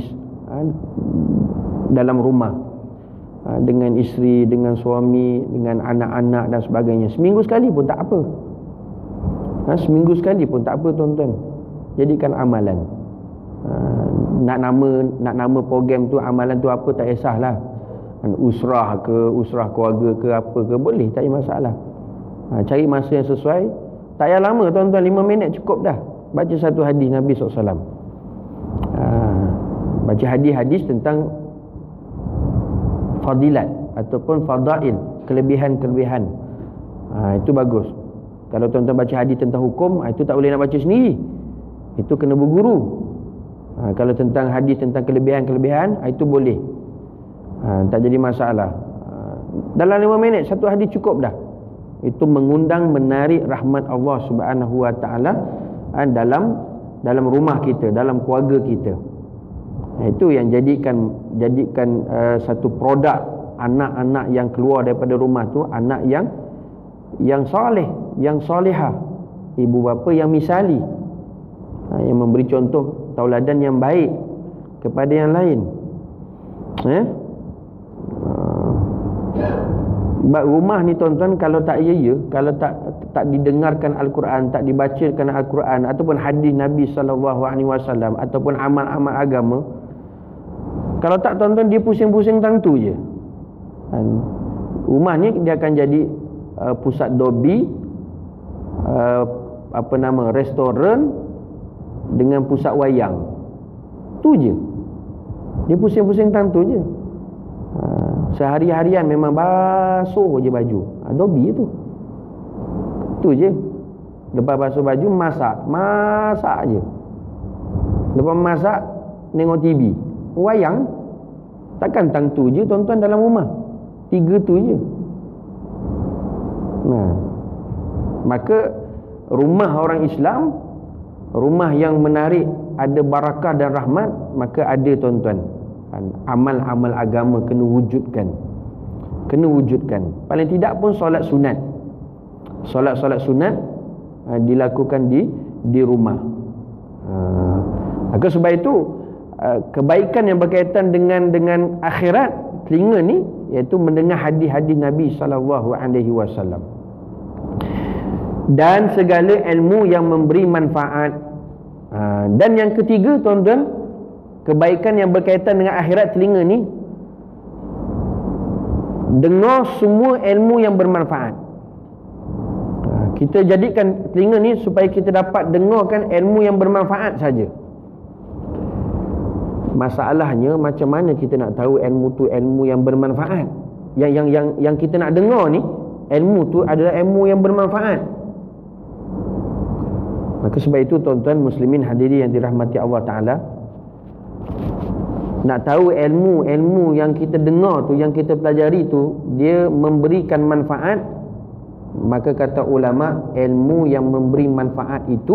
dalam rumah, dengan isteri, dengan suami, dengan anak-anak dan sebagainya. Seminggu sekali pun tak apa. Ha, seminggu sekali pun tak apa tuan-tuan. Jadikan amalan. Ha, nak nama nak nama program tu, amalan tu apa, tak kisahlah. Usrah ke, usrah keluarga ke, apa ke, boleh, tak ada masalah. Ha, cari masa yang sesuai. Tak payah lama tuan-tuan, lima minit cukup dah. baca satu hadis Nabi sallallahu alaihi wasallam. Uh, baca hadis-hadis tentang fadilat ataupun fadail, kelebihan-kelebihan. Ha, itu bagus. Kalau tuan-tuan baca hadis tentang hukum, ha, itu tak boleh nak baca sendiri. Itu kena berguru. Ha, kalau tentang hadis tentang kelebihan-kelebihan, ha, itu boleh. Ha, tak jadi masalah. Ha, dalam lima minit satu hadis cukup dah. Itu mengundang menarik rahmat Allah Subhanahu Wa Taala ha, dalam dalam rumah kita, dalam keluarga kita. Ha, itu yang jadikan jadikan uh, satu produk anak-anak yang keluar daripada rumah tu anak yang yang soleh, yang solehah, ibu bapa yang misali, ha, yang memberi contoh tauladan yang baik kepada yang lain. Eh? Ha. Rumah ni tuan-tuan kalau tak ya-ya, kalau tak tak didengarkan Al-Quran, tak dibacakan Al-Quran ataupun hadis Nabi sallallahu alaihi wasallam ataupun amal-amal agama, kalau tak tuan-tuan dia pusing-pusing tang tu je. Ha. Rumah ni dia akan jadi Uh, pusat dobi, uh, apa nama, restoran dengan pusat wayang. Tu je. Dia pusing-pusing tang tu je. Uh, sehari-harian memang basuh je baju. Uh, dobi tu. Tu je. Lepas basuh baju, masak. Masak je. Lepas masak, tengok T V. Wayang. Takkan tang tu je tuan-tuan dalam rumah. Tiga tu je. Nah, maka rumah orang Islam, rumah yang menarik, ada barakah dan rahmat, maka ada tuan-tuan amal-amal agama kena wujudkan. Kena wujudkan. Paling tidak pun solat sunat. Solat-solat sunat uh, dilakukan di di rumah. Uh, maka sebab itu uh, kebaikan yang berkaitan dengan dengan akhirat telinga ni, iaitu mendengar hadis-hadis Nabi sallallahu alaihi wasallam. Dan segala ilmu yang memberi manfaat. Ha, dan yang ketiga tuan-tuan, kebaikan yang berkaitan dengan akhirat telinga ni, dengar semua ilmu yang bermanfaat. Ha, kita jadikan telinga ni supaya kita dapat dengarkan ilmu yang bermanfaat saja. Masalahnya macam mana kita nak tahu ilmu tu ilmu yang bermanfaat? Yang yang yang yang kita nak dengar ni, ilmu tu adalah ilmu yang bermanfaat. Maka sebab itu tuan-tuan muslimin hadirin yang dirahmati Allah Ta'ala, nak tahu ilmu-ilmu yang kita dengar tu, yang kita pelajari tu, dia memberikan manfaat, maka kata ulama, ilmu yang memberi manfaat itu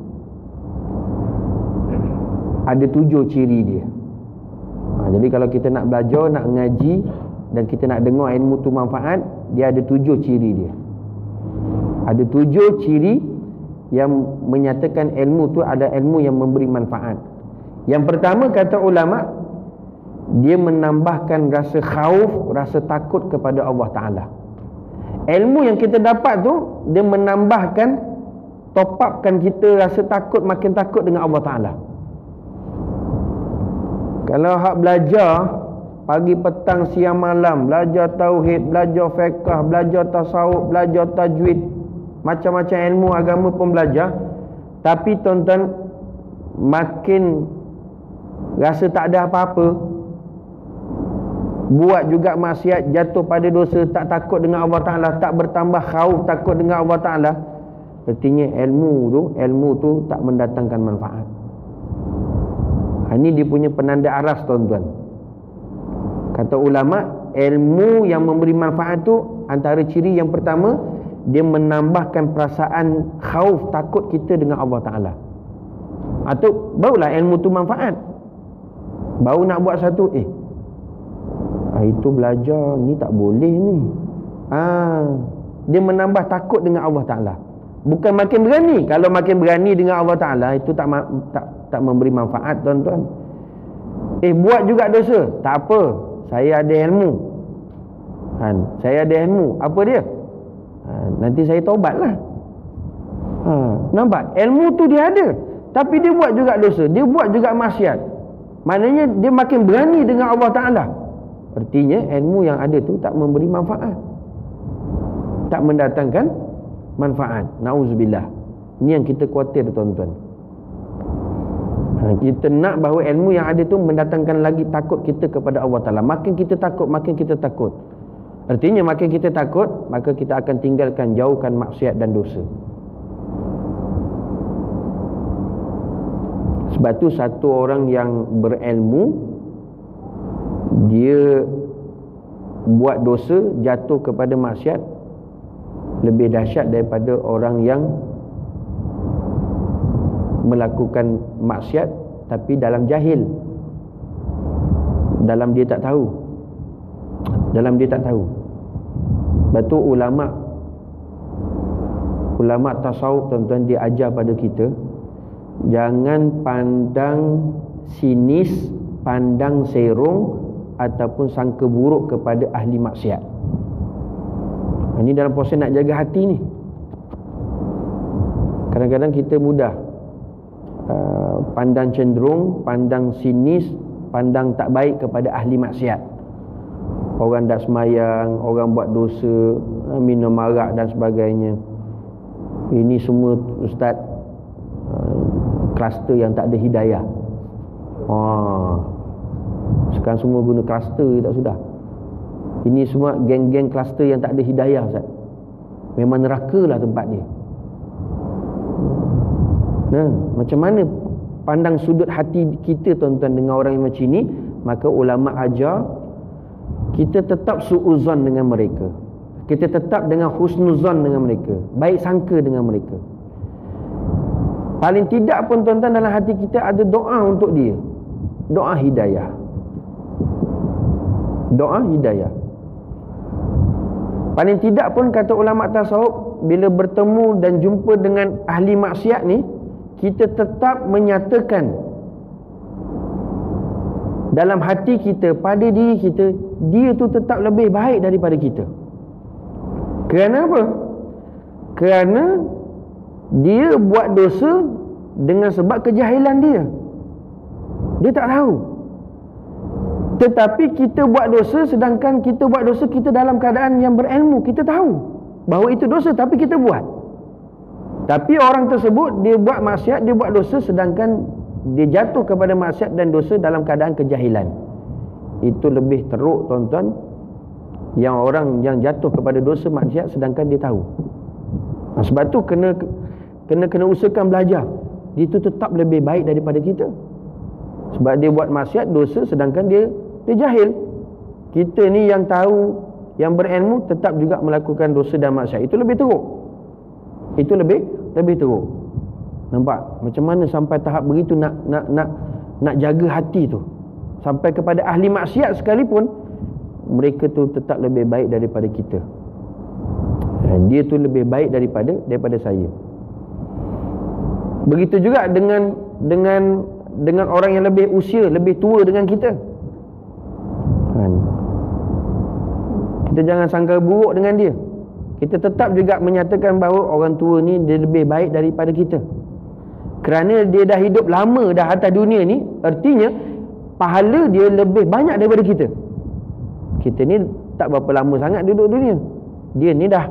ada tujuh ciri dia. Ha, jadi kalau kita nak belajar, nak ngaji dan kita nak dengar ilmu tu manfaat, dia ada tujuh ciri dia. Ada tujuh ciri yang menyatakan ilmu tu ada ilmu yang memberi manfaat. Yang pertama kata ulama, dia menambahkan rasa khauf, rasa takut kepada Allah Ta'ala. Ilmu yang kita dapat tu, dia menambahkan, top upkan kita rasa takut, makin takut dengan Allah Ta'ala. Kalau hak belajar pagi, petang, siang, malam, belajar tauhid, belajar fiqh, belajar tasawuf, belajar tajwid, macam-macam ilmu agama pun belajar, tapi tuan-tuan makin rasa tak ada apa-apa, buat juga maksiat, jatuh pada dosa, tak takut dengan Allah Ta'ala, tak bertambah khauf, takut dengan Allah Ta'ala, artinya ilmu tu ilmu tu tak mendatangkan manfaat. Ini dia punya penanda aras tuan-tuan. Kata ulama, ilmu yang memberi manfaat tu, antara ciri yang pertama, dia menambahkan perasaan khauf, takut kita dengan Allah Ta'ala. Atau barulah ilmu tu manfaat. Baru nak buat satu, eh ah, itu belajar ni tak boleh ni. Ah, dia menambah takut dengan Allah Ta'ala. Bukan makin berani. Kalau makin berani dengan Allah Ta'ala, itu tak tak tak memberi manfaat tuan-tuan. Eh buat juga dosa, tak apa, saya ada ilmu. Han, saya ada ilmu. Apa dia? Ha, nanti saya taubatlah. Ha, nampak? Ilmu tu dia ada, tapi dia buat juga dosa, dia buat juga maksiat. Maknanya dia makin berani dengan Allah Ta'ala. Artinya ilmu yang ada tu tak memberi manfaat, tak mendatangkan manfaat. Nauzubillah. Ini yang kita khawatir tuan-tuan. Ha, kita nak bahawa ilmu yang ada tu mendatangkan lagi takut kita kepada Allah Ta'ala. Makin kita takut, makin kita takut. Artinya makin kita takut, maka kita akan tinggalkan, jauhkan maksiat dan dosa. Sebab tu satu orang yang berilmu, dia buat dosa, jatuh kepada maksiat, lebih dahsyat daripada orang yang melakukan maksiat tapi dalam jahil, dalam dia tak tahu, dalam dia tak tahu. Sebab tu ulama ulama tasawuf, tuan-tuan, dia ajar pada kita, jangan pandang sinis, pandang serong ataupun sangka buruk kepada ahli maksiat. Ini dalam proses nak jaga hati ni. Kadang-kadang kita mudah uh, pandang cenderung, pandang sinis, pandang tak baik kepada ahli maksiat. Orang tak semayang, orang buat dosa, minum arak dan sebagainya. Ini semua ustaz uh, kluster yang tak ada hidayah. Oh, sekarang semua guna kluster tak sudah. Ini semua geng-geng kluster yang tak ada hidayah, ustaz. Memang neraka lah tempat dia. Nah, macam mana pandang sudut hati kita, tuan-tuan, dengan orang yang macam ni? Maka ulama ajar kita tetap su'uzan dengan mereka, kita tetap dengan husnuzan dengan mereka, baik sangka dengan mereka. Paling tidak pun, tuan-tuan, dalam hati kita ada doa untuk dia, doa hidayah, doa hidayah. Paling tidak pun, kata ulama tasawuf, bila bertemu dan jumpa dengan ahli maksiat ni, kita tetap menyatakan dalam hati kita, pada diri kita, dia tu tetap lebih baik daripada kita. Kerana apa? Kerana dia buat dosa dengan sebab kejahilan dia, dia tak tahu. Tetapi kita buat dosa, sedangkan kita buat dosa, kita dalam keadaan yang berilmu, kita tahu bahawa itu dosa, tapi kita buat. Tapi orang tersebut, dia buat maksiat, dia buat dosa, sedangkan dia jatuh kepada maksiat dan dosa dalam keadaan kejahilan. Itu lebih teruk, tuan-tuan, yang orang yang jatuh kepada dosa maksiat sedangkan dia tahu. Nah, sebab tu kena kena kena usahakan belajar. Dia tu tetap lebih baik daripada kita. Sebab dia buat maksiat, dosa, sedangkan dia dia jahil. Kita ni yang tahu, yang berilmu, tetap juga melakukan dosa dan maksiat. Itu lebih teruk. Itu lebih lebih teruk. Nampak macam mana sampai tahap begitu nak nak nak nak jaga hati tu. Sampai kepada ahli maksiat sekalipun, mereka tu tetap lebih baik daripada kita. Dia tu lebih baik daripada daripada saya. Begitu juga dengan dengan dengan orang yang lebih usia, lebih tua dengan kita. Kan? Kita jangan sangka buruk dengan dia. Kita tetap juga menyatakan bahawa orang tua ni dia lebih baik daripada kita. Kerana dia dah hidup lama dah atas dunia ni, artinya pahala dia lebih banyak daripada kita. Kita ni tak berapa lama sangat duduk dunia. Dia ni dah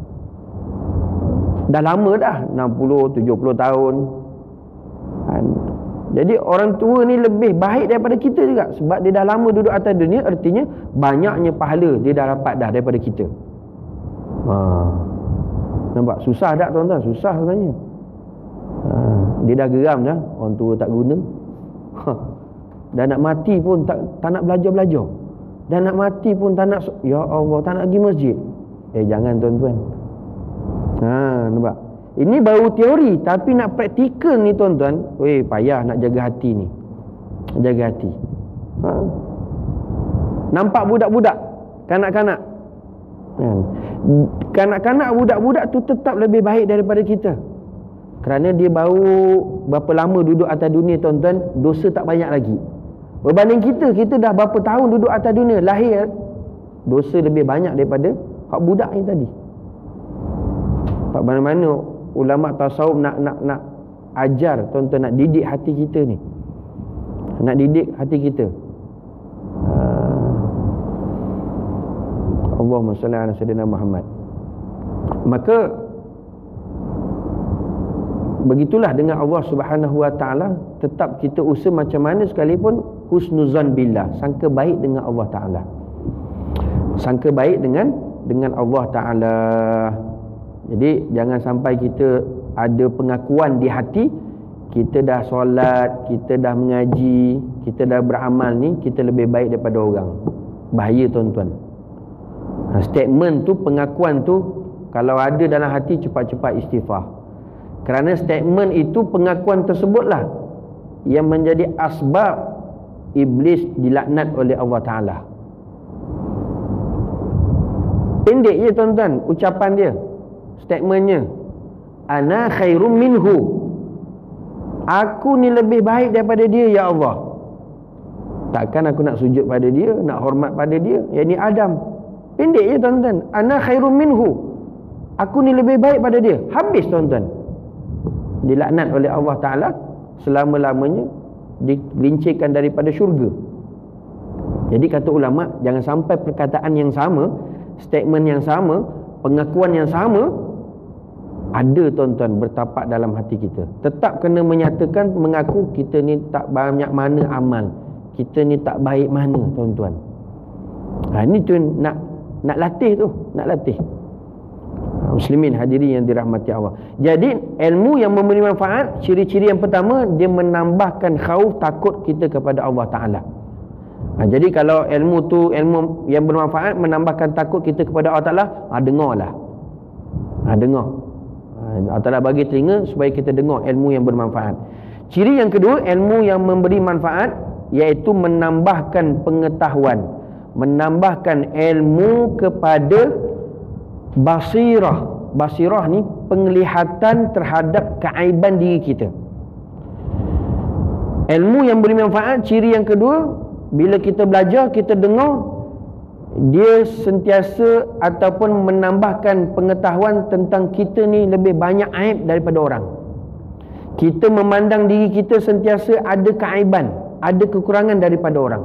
dah lama dah, enam puluh, tujuh puluh tahun. Kan? Jadi orang tua ni lebih baik daripada kita juga. Sebab dia dah lama duduk atas dunia, artinya banyaknya pahala dia dah dapat dah daripada kita. Ha. Nampak? Susah tak, tuan-tuan? Susah sebenarnya. Ha. Dia dah geram dah, orang tua tak guna. Ha. Dah nak mati pun tak, tak nak belajar-belajar. Dah nak mati pun tak nak, ya Allah, tak nak pergi masjid. Eh, jangan, tuan-tuan. Ha, nampak? Ini baru teori, tapi nak praktikal ni, tuan-tuan, weh, payah nak jaga hati ni. Jaga hati. Ha. Nampak budak-budak, kanak-kanak. Ha. Kanak-kanak, budak-budak tu tetap lebih baik daripada kita. Kerana dia baru berapa lama duduk atas dunia, tuan-tuan, dosa tak banyak lagi. Berbanding kita, kita dah berapa tahun duduk atas dunia, lahir, dosa lebih banyak daripada hak budak ni tadi. Mana-mana ulama tasawuf nak nak nak ajar, tuan-tuan, nak didik hati kita ni. Nak didik hati kita. Allahumma salli ala sayyidina Muhammad. Maka begitulah dengan Allah Subhanahu wa taala, tetap kita usaha macam mana sekalipun husnuzan billah, sangka baik dengan Allah Ta'ala, sangka baik dengan dengan Allah Ta'ala. Jadi jangan sampai kita ada pengakuan di hati, kita dah solat, kita dah mengaji, kita dah beramal ni, kita lebih baik daripada orang. Bahaya tuan-tuan. Ha, statement tu, pengakuan tu, kalau ada dalam hati, cepat-cepat istighfar. Kerana statement itu, pengakuan tersebutlah yang menjadi asbab iblis dilaknat oleh Allah Ta'ala. Pendek je tuan-tuan ucapan dia, statementnya, ana khairum minhu, aku ni lebih baik daripada dia ya Allah. Takkan aku nak sujud pada dia, nak hormat pada dia, yang ni Adam. Pendek je tuan-tuan, ana khairum minhu, aku ni lebih baik pada dia. Habis tuan-tuan, dilaknat oleh Allah Ta'ala selama-lamanya, digelincirkan daripada syurga. Jadi kata ulama, jangan sampai perkataan yang sama, statement yang sama, pengakuan yang sama ada tuan-tuan bertapak dalam hati kita. Tetap kena menyatakan, mengaku kita ni tak banyak mana amal, kita ni tak baik mana tuan-tuan. Ha, ini tu nak nak latih tu, nak latih. Muslimin hadirin yang dirahmati Allah. Jadi ilmu yang memberi manfaat, ciri-ciri yang pertama, dia menambahkan khauf, takut kita kepada Allah Ta'ala. Ha, jadi kalau ilmu tu ilmu yang bermanfaat, menambahkan takut kita kepada Allah Ta'ala, ha, dengarlah. Ha, dengar. Ha, Allah Ta'ala bagi telinga supaya kita dengar ilmu yang bermanfaat. Ciri yang kedua, ilmu yang memberi manfaat, iaitu menambahkan pengetahuan, menambahkan ilmu kepada basirah. Basirah ni penglihatan terhadap keaiban diri kita. Ilmu yang beri manfaat, ciri yang kedua, bila kita belajar, kita dengar, dia sentiasa ataupun menambahkan pengetahuan tentang kita ni lebih banyak aib daripada orang. Kita memandang diri kita sentiasa ada keaiban, ada kekurangan daripada orang.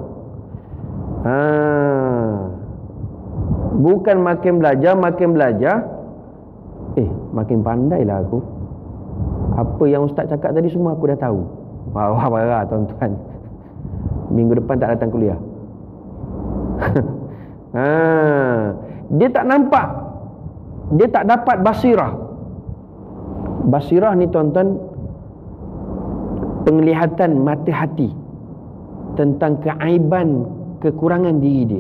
Haa, bukan makin belajar, makin belajar, eh makin pandailah aku. Apa yang ustaz cakap tadi semua aku dah tahu. Wah, parah tuan-tuan. Minggu depan tak datang kuliah. ha, dia tak nampak, dia tak dapat basirah. Basirah ni tuan-tuan, penglihatan mata hati tentang keaiban, kekurangan diri dia.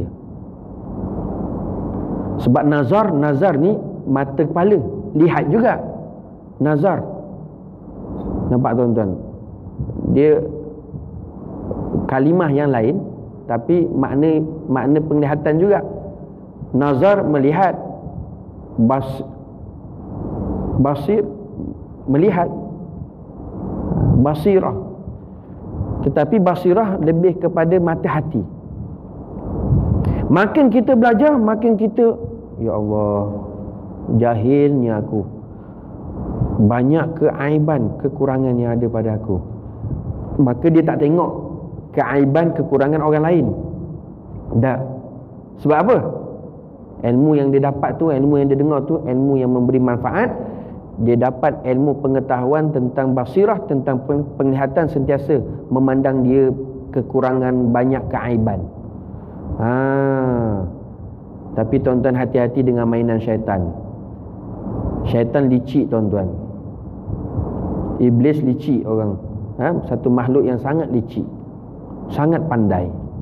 Sebab nazar, nazar ni mata kepala, lihat juga. Nazar, nampak tuan-tuan, dia kalimah yang lain, tapi makna makna penglihatan juga. Nazar melihat, bas, basir melihat, basirah. Tetapi basirah lebih kepada mata hati. Makin kita belajar, makin kita, ya Allah, jahilnya aku, banyak keaiban, kekurangan yang ada pada aku. Maka dia tak tengok keaiban, kekurangan orang lain. Tak. Sebab apa? Ilmu yang dia dapat tu, ilmu yang dia dengar tu, ilmu yang memberi manfaat. Dia dapat ilmu pengetahuan tentang basirah, tentang penglihatan, sentiasa memandang dia kekurangan, banyak keaiban. Ha. Tapi tuan-tuan hati-hati dengan mainan syaitan. Syaitan licik tuan-tuan. Iblis licik orang. Ha? Satu makhluk yang sangat licik, sangat pandai.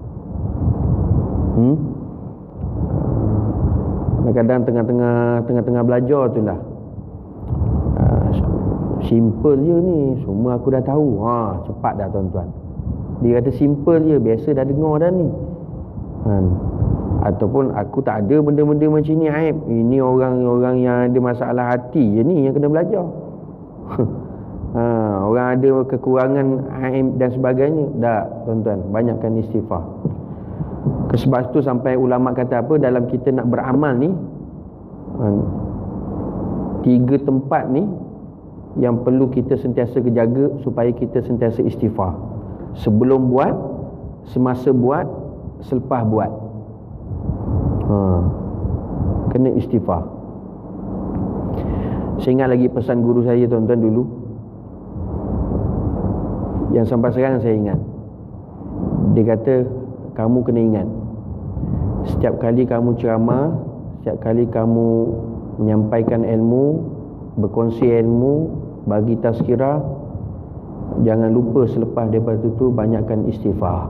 Hmm? Kadang-kadang tengah-tengah tengah-tengah belajar tu lah, uh, simple je ni, semua aku dah tahu. Ha, cepat dah tuan-tuan. Dia kata simple je, biasa dah dengar dah ni. Ha. Ataupun aku tak ada benda-benda macam ni aib. Ini orang-orang yang ada masalah hati je ni yang kena belajar. Ha, orang ada kekurangan aib dan sebagainya. Tak tuan-tuan, banyakkan istighfar. Sebab itu sampai ulama kata apa, dalam kita nak beramal ni, tiga tempat ni yang perlu kita sentiasa jaga supaya kita sentiasa istighfar. Sebelum buat, semasa buat, selepas buat. Ha, kena istighfar. Saya ingat lagi pesan guru saya tuan-tuan dulu. Yang sampai sekarang saya ingat. Dia kata, kamu kena ingat, setiap kali kamu ceramah, setiap kali kamu menyampaikan ilmu, berkongsi ilmu, bagi tazkirah, jangan lupa selepas daripada itu banyakkan istighfar.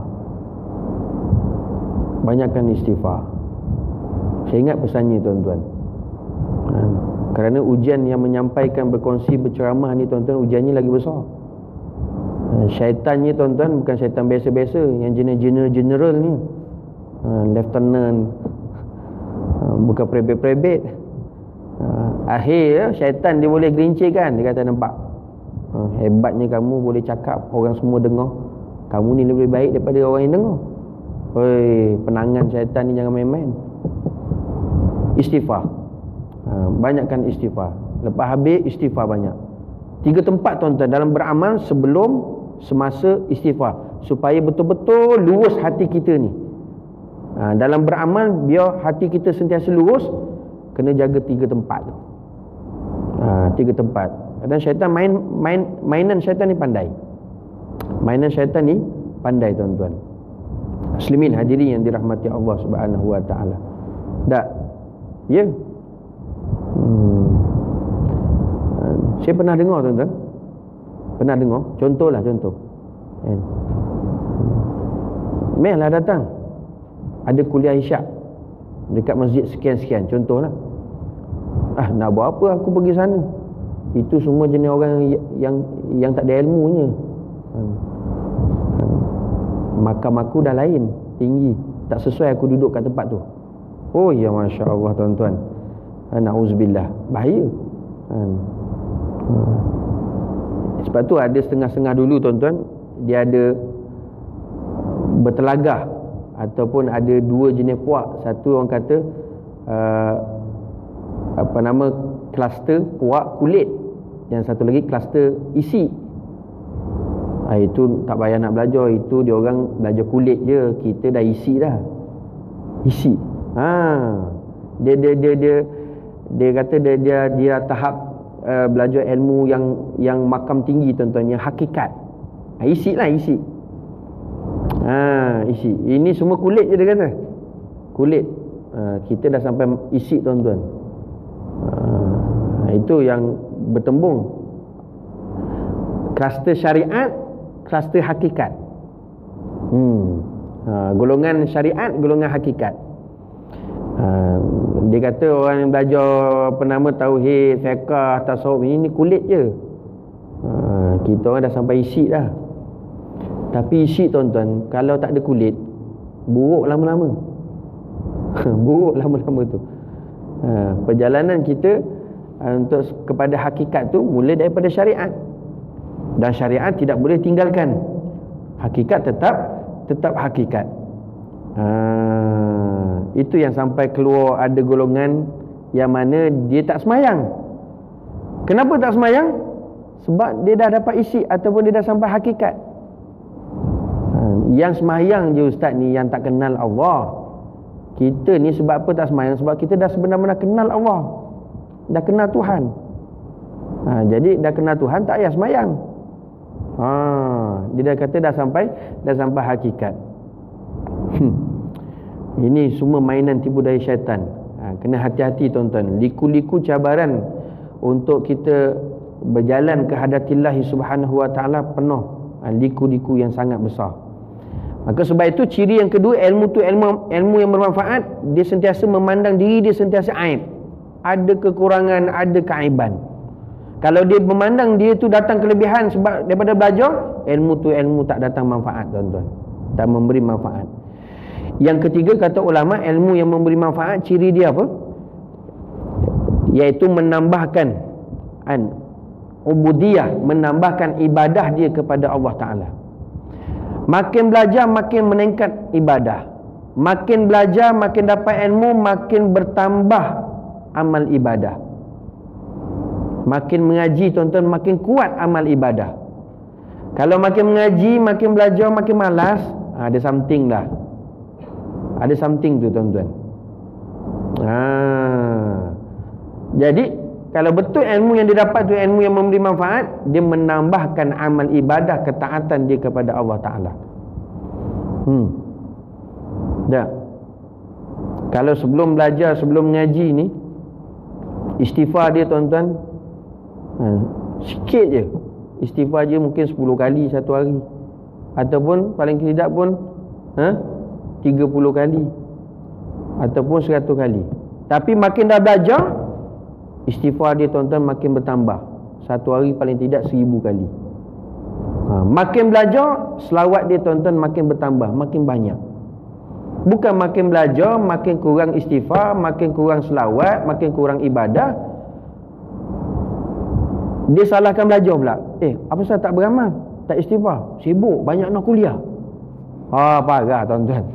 Banyakkan istighfar. Saya ingat pesannya tuan-tuan. Ha, kerana ujian yang menyampaikan, berkongsi, berceramah ni tuan-tuan, ujiannya lagi besar. Ha, syaitannya tuan-tuan bukan syaitan biasa-biasa, yang general-general ni. Ha, lieutenant, ha, bukan prebet-prebet. Ha, akhir syaitan dia boleh gelincirkan. Dia kata, nampak, ha, hebatnya kamu boleh cakap, orang semua dengar. Kamu ni lebih baik daripada orang yang dengar. Oi, penangan syaitan ni jangan main-main. Istighfar. Ha, banyakkan istighfar. Lepas habis istighfar banyak. Tiga tempat tuan-tuan dalam beramal, sebelum, semasa, istighfar, supaya betul-betul lurus hati kita ni. Ha, dalam beramal, biar hati kita sentiasa lurus, kena jaga tiga tempat tu. Ha, tiga tempat. Dan syaitan main, main mainan syaitan ni pandai. Mainan syaitan ni pandai tuan-tuan. Muslimin hadirin yang dirahmati Allah Subhanahu wa taala. Tak. Ya. Hmm. Saya pernah dengar tuan-tuan. Pernah dengar, contohlah contoh. Kan. Mehlah datang. Ada kuliah isyak dekat masjid sekian-sekian, contohlah. Ah, nak buat apa aku pergi sana? Itu semua jenis orang yang yang, yang tak ada ilmunya. Makam aku dah lain, tinggi, tak sesuai aku duduk kat tempat tu. Oh ya, Masya Allah tuan-tuan. Na'udzubillah, bahaya. Sebab tu ada setengah-setengah dulu tuan-tuan, dia ada bertelagah, ataupun ada dua jenis puak. Satu orang kata uh, apa nama, kluster puak kulit, yang satu lagi kluster isi. Ha, itu tak payah nak belajar, itu dia orang belajar kulit je, kita dah isi dah. Isi. Ha, dia dia dia dia dia kata dia dia, dia tahap uh, belajar ilmu yang yang makam tinggi tuan-tuan, yang hakikat. Ha, isi lah, isi. Ha, isi. Ini semua kulit je dia kata. Kulit. Ha, kita dah sampai isi tuan-tuan. Ha, itu yang bertembung. Kluster syariat, kluster hakikat. Hmm. Ha, golongan syariat, golongan hakikat. Ha, dia kata orang yang belajar apa nama tauhid, fiqh, tasawuf, ini kulit je. Ha, kita orang dah sampai isi dah. Tapi isi tuan-tuan, kalau tak ada kulit, buruk lama-lama. Buruk lama-lama tu. Ha, perjalanan kita ha, untuk kepada hakikat tu mula daripada syariat. Dan syariat tidak boleh tinggalkan. Hakikat tetap tetap hakikat. Ha, itu yang sampai keluar ada golongan yang mana dia tak semayang. Kenapa tak semayang? Sebab dia dah dapat isi ataupun dia dah sampai hakikat. Ha, yang semayang je ustaz ni yang tak kenal Allah. Kita ni sebab apa tak semayang? Sebab kita dah sebenar-benar kenal Allah, dah kenal Tuhan. Ha, jadi dah kenal Tuhan, tak payah semayang. Ha, dia dah kata dah sampai dah sampai hakikat. Hmm. Ini semua mainan tipu daya syaitan. Ha, kena hati-hati tuan-tuan. Liku-liku cabaran untuk kita berjalan ke hadatillah Subhanahu wa taala penuh ha, liku-liku yang sangat besar. Maka sebab itu ciri yang kedua, ilmu tu ilmu ilmu yang bermanfaat, dia sentiasa memandang diri dia sentiasa aib. Ada kekurangan, ada keaiban. Kalau dia memandang dia tu datang kelebihan sebab daripada belajar, ilmu tu ilmu tak datang manfaat tuan-tuan, tak memberi manfaat. Yang ketiga kata ulama, ilmu yang memberi manfaat, ciri dia apa? Iaitu menambahkan an ubudiyah, menambahkan ibadah dia kepada Allah Ta'ala. Makin belajar makin meningkat ibadah, makin belajar makin dapat ilmu, makin bertambah amal ibadah. Makin mengaji tuan-tuan, makin kuat amal ibadah. Kalau makin mengaji, makin belajar, makin malas, ada something dah. Ada something tu tuan-tuan. Ha. Jadi Kalau betul ilmu yang dia dapat tu ilmu yang memberi manfaat, dia menambahkan amal ibadah ketaatan dia kepada Allah Ta'ala. Hmm. Tak. Kalau sebelum belajar, sebelum mengaji ni, istighfar dia tuan-tuan, ha, sikit je. Istighfar je mungkin sepuluh kali satu hari. Ataupun paling tidak pun ha, tiga puluh kali. Ataupun seratus kali. Tapi makin dah belajar, istighfar dia tuan-tuan makin bertambah. Satu hari paling tidak seribu kali. Ha, makin belajar, selawat dia tuan-tuan makin bertambah, makin banyak. Bukan makin belajar, makin kurang istighfar, makin kurang selawat, makin kurang ibadah. Dia salahkan belajar pula. Eh, apa sebab tak beramal? Tak istighfar? Sibuk, banyak nak kuliah. Ah, parah tuan-tuan.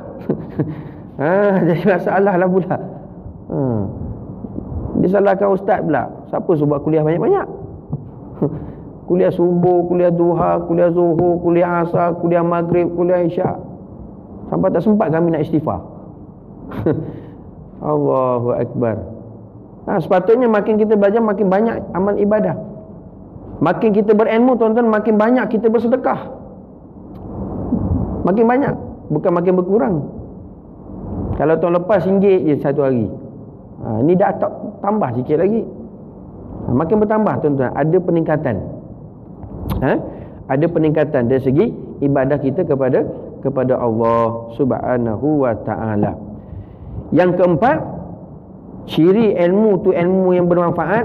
ha, jadi masalah lah pula. Ha. Dia salahkan ustaz pula. Siapa suruh buat kuliah banyak-banyak? Kuliah subuh, kuliah duha, kuliah zuhur, kuliah asar, kuliah maghrib, kuliah isyak. Sampai tak sempat kami nak istighfar. Allahu Akbar. Ha, sepatutnya makin kita belajar, makin banyak amal ibadah. Makin kita berilmu tuan-tuan, makin banyak kita bersedekah. Makin banyak, bukan makin berkurang. Kalau tahun lepas ringgit je satu hari, ha, ni dah tak, tambah sikit lagi. Ha, makin bertambah tuan-tuan, ada peningkatan. Ha? Ada peningkatan dari segi ibadah kita kepada kepada Allah Subhanahu wa ta'ala. Yang keempat, ciri ilmu tu ilmu yang bermanfaat,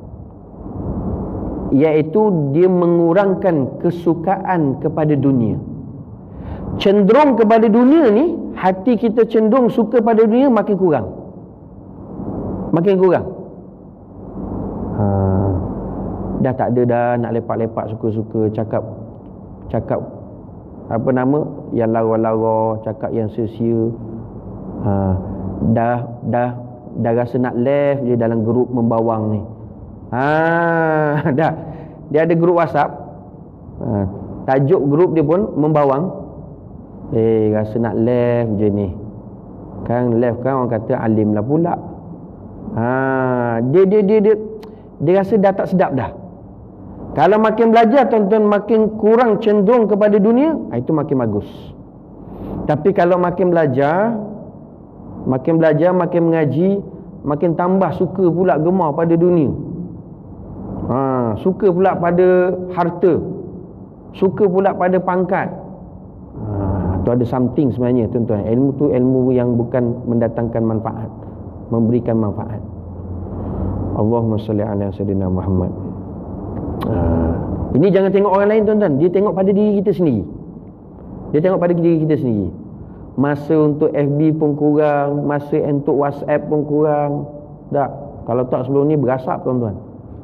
iaitu dia mengurangkan kesukaan kepada dunia. Cenderung kepada dunia ni, hati kita cenderung suka pada dunia, makin kurang. Makin kurang. Ha, dah tak ada dah nak lepak-lepak suka-suka, cakap cakap apa nama yang lara-lara, cakap yang sia-sia. Ha, dah dah dah rasa nak left je dalam grup membawang ni. Ha, dah. Dia ada grup WhatsApp. Ha, tajuk grup dia pun membawang. Eh, rasa nak left je ni. Kan left kan orang kata alim lah pula. Ha, dia dia dia dia dia rasa dah tak sedap dah. Kalau makin belajar tuan-tuan, makin kurang cenderung kepada dunia, itu makin bagus. Tapi kalau makin belajar, makin belajar, makin mengaji, makin tambah suka pula gemar pada dunia. Ha, suka pula pada harta, suka pula pada pangkat. Ha, tu ada something sebenarnya tuan-tuan. Ilmu tu ilmu yang bukan mendatangkan manfaat, memberikan manfaat. Allahumma salli ala sayyidina Muhammad. Ha, ini jangan tengok orang lain tuan-tuan, dia tengok pada diri kita sendiri. Dia tengok pada diri kita sendiri. Masa untuk F B pun kurang, masa untuk WhatsApp pun kurang. Tak, kalau tak sebelum ni berasap tuan-tuan.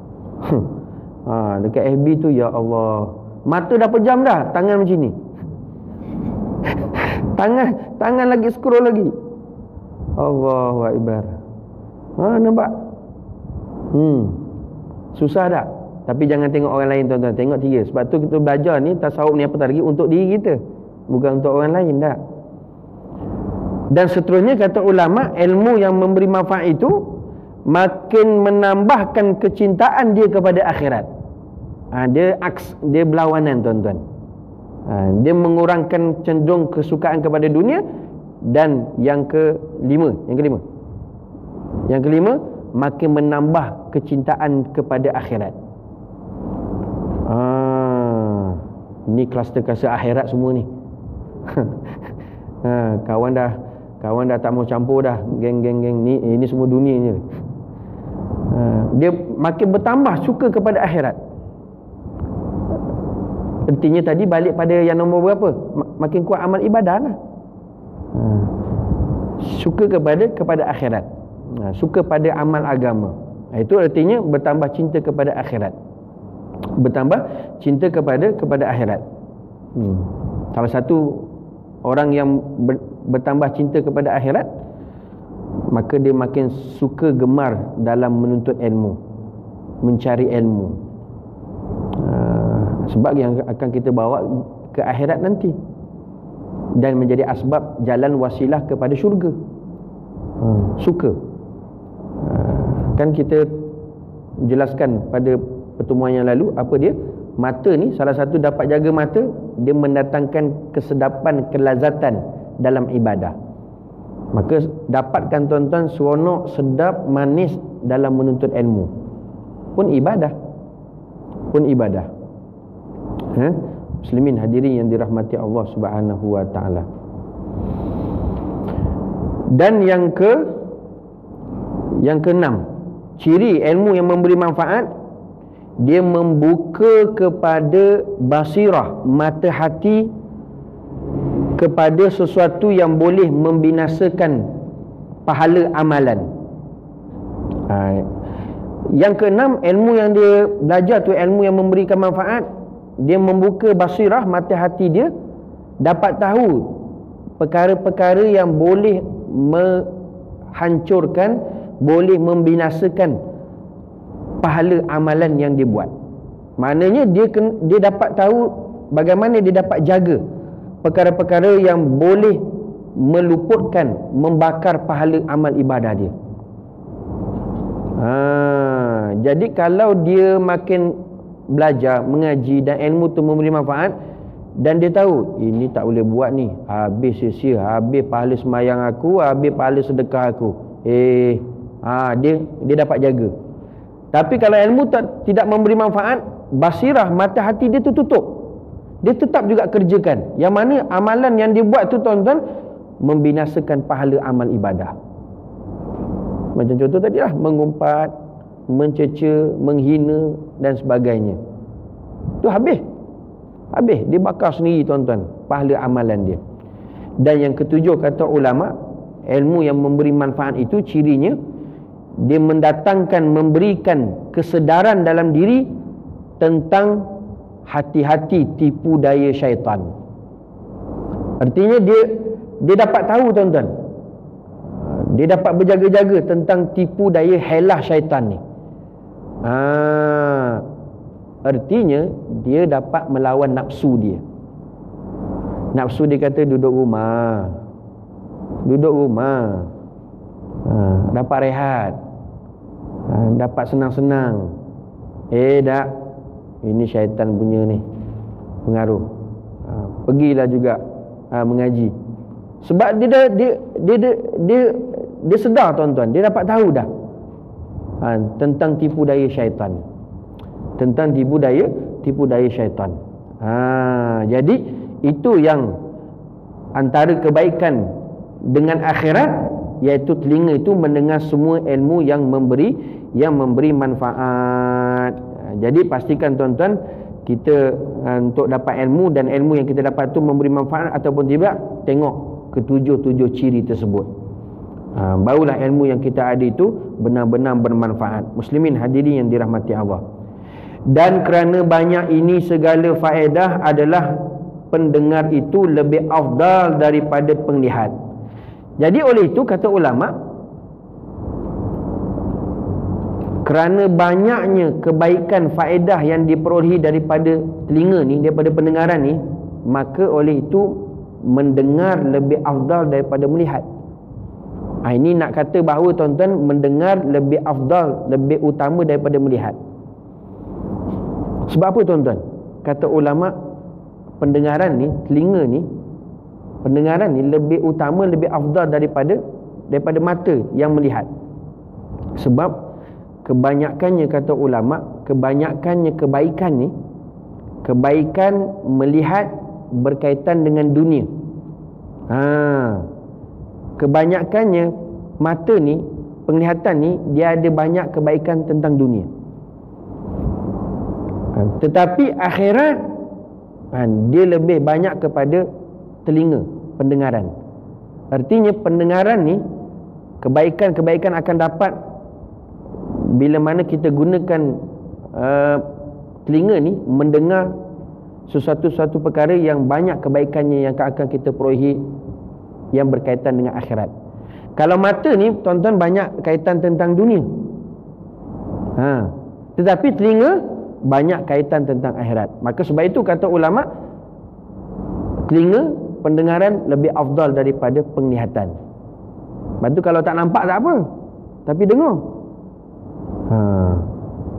Ha, dekat F B tu ya Allah, mata dah pejam dah, tangan macam ni. tangan tangan lagi scroll lagi. Allahu Akbar. Ha, nampak? Hmm. Susah tak? Tapi jangan tengok orang lain tuan-tuan, tengok dia. Sebab tu kita belajar ni, tasawuf ni apa tadi, untuk diri kita, bukan untuk orang lain dah. Dan seterusnya kata ulama, ilmu yang memberi manfaat itu makin menambahkan kecintaan dia kepada akhirat. Ha, dia aks, dia berlawanan tuan-tuan. Ha, dia mengurangkan cenderung kesukaan kepada dunia. Dan yang kelima, yang kelima, yang kelima, makin menambah kecintaan kepada akhirat. Ah, ni kluster-kluster akhirat semua ni. ha, kawan dah kawan dah tak mau campur dah, geng-geng-geng ni, ini semua dunia je. Ha, dia makin bertambah suka kepada akhirat. Artinya tadi balik pada yang nombor berapa? Makin kuat amal ibadah lah. Ha, suka kepada kepada akhirat. Ha, suka pada amal agama. Ha, itu artinya bertambah cinta kepada akhirat. Bertambah cinta kepada kepada akhirat. Hmm. Salah satu orang yang ber, bertambah cinta kepada akhirat, maka dia makin suka gemar dalam menuntut ilmu, mencari ilmu. Uh, sebab yang akan kita bawa ke akhirat nanti, dan menjadi asbab jalan wasilah kepada syurga. Uh, suka. Uh, kan kita jelaskan pada pertemuan yang lalu, apa dia? Mata ni salah satu dapat jaga mata, dia mendatangkan kesedapan, kelazatan dalam ibadah. Maka dapatkan tuan-tuan seronok, sedap, manis dalam menuntut ilmu pun ibadah, pun ibadah. Ha? Muslimin hadirin yang dirahmati Allah Subhanahu wa taala. Dan yang ke yang keenam, ciri ilmu yang memberi manfaat, dia membuka kepada basirah, mata hati, kepada sesuatu yang boleh membinasakan pahala amalan. Ha. Yang keenam, ilmu yang dia belajar tu ilmu yang memberikan manfaat, dia membuka basirah, mata hati dia, dapat tahu perkara-perkara yang boleh menghancurkan, boleh membinasakan pahala amalan yang dia buat. Maknanya dia dia dapat tahu bagaimana dia dapat jaga perkara-perkara yang boleh meluputkan, membakar pahala amal ibadah dia. Ha, jadi kalau dia makin belajar, mengaji dan ilmu tu memberi manfaat, dan dia tahu ini tak boleh buat ni, habis sia-sia, habis pahala semayang aku, habis pahala sedekah aku. Eh, ha, dia dia dapat jaga. Tapi kalau ilmu tak, tidak memberi manfaat, basirah, mata hati dia tu tutup. Dia tetap juga kerjakan, yang mana amalan yang dia buat tu tuan-tuan membinasakan pahala amal ibadah. Macam contoh tadi lah, mengumpat, mencerca, menghina dan sebagainya. Tu habis. Habis, dia bakar sendiri tuan-tuan pahala amalan dia. Dan yang ketujuh, kata ulama, ilmu yang memberi manfaat itu cirinya, dia mendatangkan, memberikan kesedaran dalam diri tentang hati-hati tipu daya syaitan. Artinya dia dia dapat tahu tuan-tuan, dia dapat berjaga-jaga tentang tipu daya helah syaitan ni. Ha, artinya dia dapat melawan nafsu dia. Nafsu dia kata duduk rumah, duduk rumah, ha, dapat rehat, ha, dapat senang-senang. Eh tak, ini syaitan punya ni pengaruh. Ha, pergilah juga ha, mengaji. Sebab dia dah, dia dia dia dia, dia sedar tuan-tuan, dia dapat tahu dah ha, tentang tipu daya syaitan. Tentang tipu daya tipu daya syaitan. Ha, jadi itu yang antara kebaikan dengan akhirat, iaitu telinga itu mendengar semua ilmu yang memberi yang memberi manfaat. Jadi pastikan tuan-tuan, kita uh, untuk dapat ilmu, dan ilmu yang kita dapat tu memberi manfaat ataupun tidak, tengok ketujuh-tujuh ciri tersebut. Uh, barulah ilmu yang kita ada itu benar-benar bermanfaat. Muslimin hadirin yang dirahmati Allah. Dan kerana banyak ini segala faedah adalah pendengar itu lebih afdal daripada penglihat. Jadi oleh itu kata ulama, kerana banyaknya kebaikan faedah yang diperolehi daripada telinga ni, daripada pendengaran ni, maka oleh itu mendengar lebih afdal daripada melihat. Ha, ini nak kata bahawa tuan-tuan, mendengar lebih afdal, lebih utama daripada melihat. Sebab apa tuan-tuan? Kata ulama, pendengaran ni, telinga ni, pendengaran ni lebih utama, lebih afdal daripada daripada mata yang melihat. Sebab kebanyakannya, kata ulama, kebanyakannya kebaikan ni, kebaikan melihat berkaitan dengan dunia. Ha, kebanyakannya mata ni, penglihatan ni, dia ada banyak kebaikan tentang dunia. Ha, tetapi akhirat, ha, dia lebih banyak kepada telinga, pendengaran. Artinya pendengaran ni, kebaikan-kebaikan akan dapat bila mana kita gunakan uh, telinga ni mendengar sesuatu-sesuatu perkara yang banyak kebaikannya yang akan kita perolehi yang berkaitan dengan akhirat. Kalau mata ni tuan-tuan banyak kaitan tentang dunia, ha, tetapi telinga banyak kaitan tentang akhirat. Maka sebab itu kata ulama, telinga, pendengaran lebih afdal daripada penglihatan. Lepas tu kalau tak nampak tak apa, tapi dengar. Ha.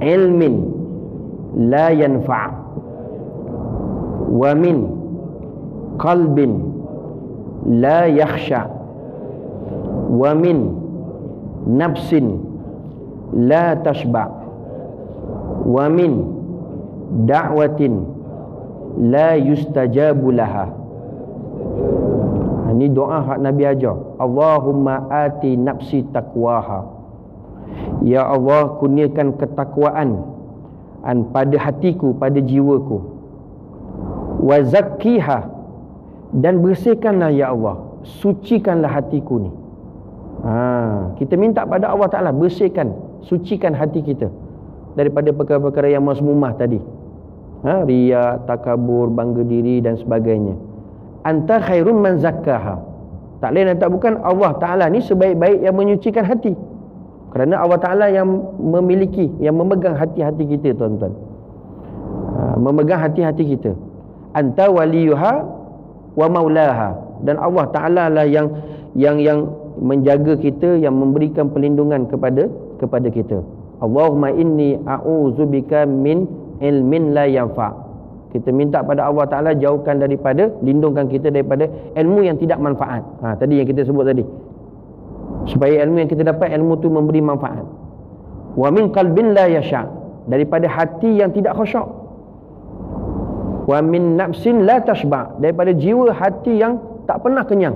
ilmin la yanfa' wa min qalbin la yakhsha wa min nafsin la tashba' wa min da'watin la yustajabu laha. Ini doa hak Nabi ajar. Allahumma ati nafsi taqwaha. Ya Allah, kurniakan ketakwaan an pada hatiku, pada jiwaku. Wa zakkiha, dan bersihkanlah ya Allah, sucikanlah hatiku ni. Ha, kita minta pada Allah Ta'ala, bersihkan, sucikan hati kita daripada perkara-perkara yang masmumah tadi. Ha, riya, takabur, bangga diri dan sebagainya. Anta khairun man zakkaha. Tak lain dan tak bukan, Allah Ta'ala ni sebaik-baik yang menyucikan hati. Kerana Allah Ta'ala yang memiliki, yang memegang hati-hati kita, tuan-tuan. Ha, memegang hati-hati kita. Anta waliyuha wa maulaha. Dan Allah Ta'ala lah yang yang yang menjaga kita, yang memberikan perlindungan kepada kepada kita. Allahumma inni a'udzubika min ilmin la yanfa'. Kita minta pada Allah Ta'ala jauhkan daripada, lindungkan kita daripada ilmu yang tidak manfaat. Ha, tadi yang kita sebut tadi. Supaya ilmu yang kita dapat, ilmu tu memberi manfaat. Wa min qalbin la yasha', daripada hati yang tidak khusyuk. Wa min nafsin la tashba', daripada jiwa hati yang tak pernah kenyang.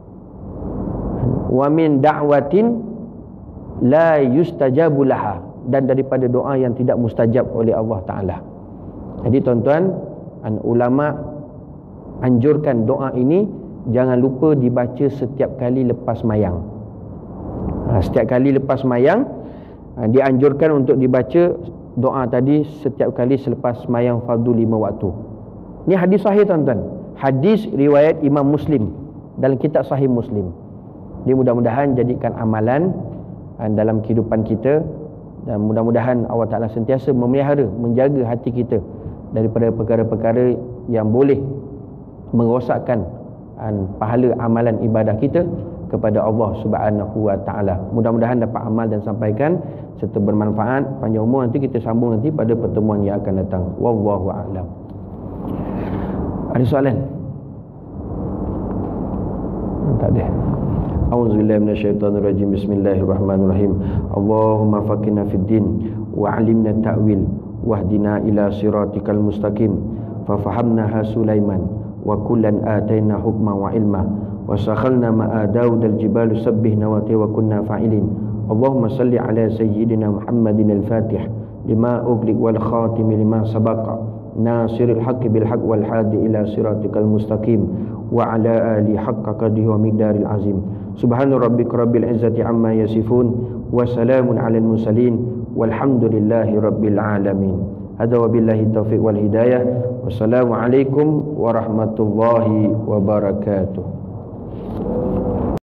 Wa min da'watin la yustajabu laha, dan daripada doa yang tidak mustajab oleh Allah Ta'ala. Jadi tuan-tuan, ulama anjurkan doa ini jangan lupa dibaca setiap kali lepas mayang. Ha, setiap kali lepas mayang ha, dianjurkan untuk dibaca doa tadi setiap kali selepas mayang fardu lima waktu. Ini hadis sahih tuan-tuan. Hadis riwayat Imam Muslim dalam kitab Sahih Muslim. Dia mudah-mudahan jadikan amalan ha, dalam kehidupan kita, dan mudah-mudahan Allah Ta'ala sentiasa memelihara, menjaga hati kita daripada perkara-perkara yang boleh merosakkan pahala amalan ibadah kita kepada Allah Subhanahu Wa Ta'ala. Mudah-mudahan dapat amal dan sampaikan serta bermanfaat. Panjang umur, nanti kita sambung nanti pada pertemuan yang akan datang. Wallahu a'lam. Ada soalan? Tak ada. A'udzubillahi minasyaitonirrajim. Bismillahirrahmanirrahim. Allahumma faqihna fid din wa 'allimna ta'wil wahdina ila siratikal mustaqim. Fa fahamnaha Sulaiman wa kullan ataina hukma wa ilma wa sakhalna ma'a Daud al-jibal sabbihna wa kunna fa'ilin. Allahumma salli ala sayyidina Muhammadin al-Fatih lima ughliq wal khatim lima sabaqa nasiril haqqi bil haqq wal hadi ila siratikal mustaqim wa ala ali haqqa qadrihi wa miqdaril azim. Subhana rabbika rabbil izzati amma yasifun wa salamun alal mursalin walhamdulillahi rabbil alamin. Hadza wabillahi taufiq wal hidayah. Wassalamu alaikum warahmatullahi wabarakatuh.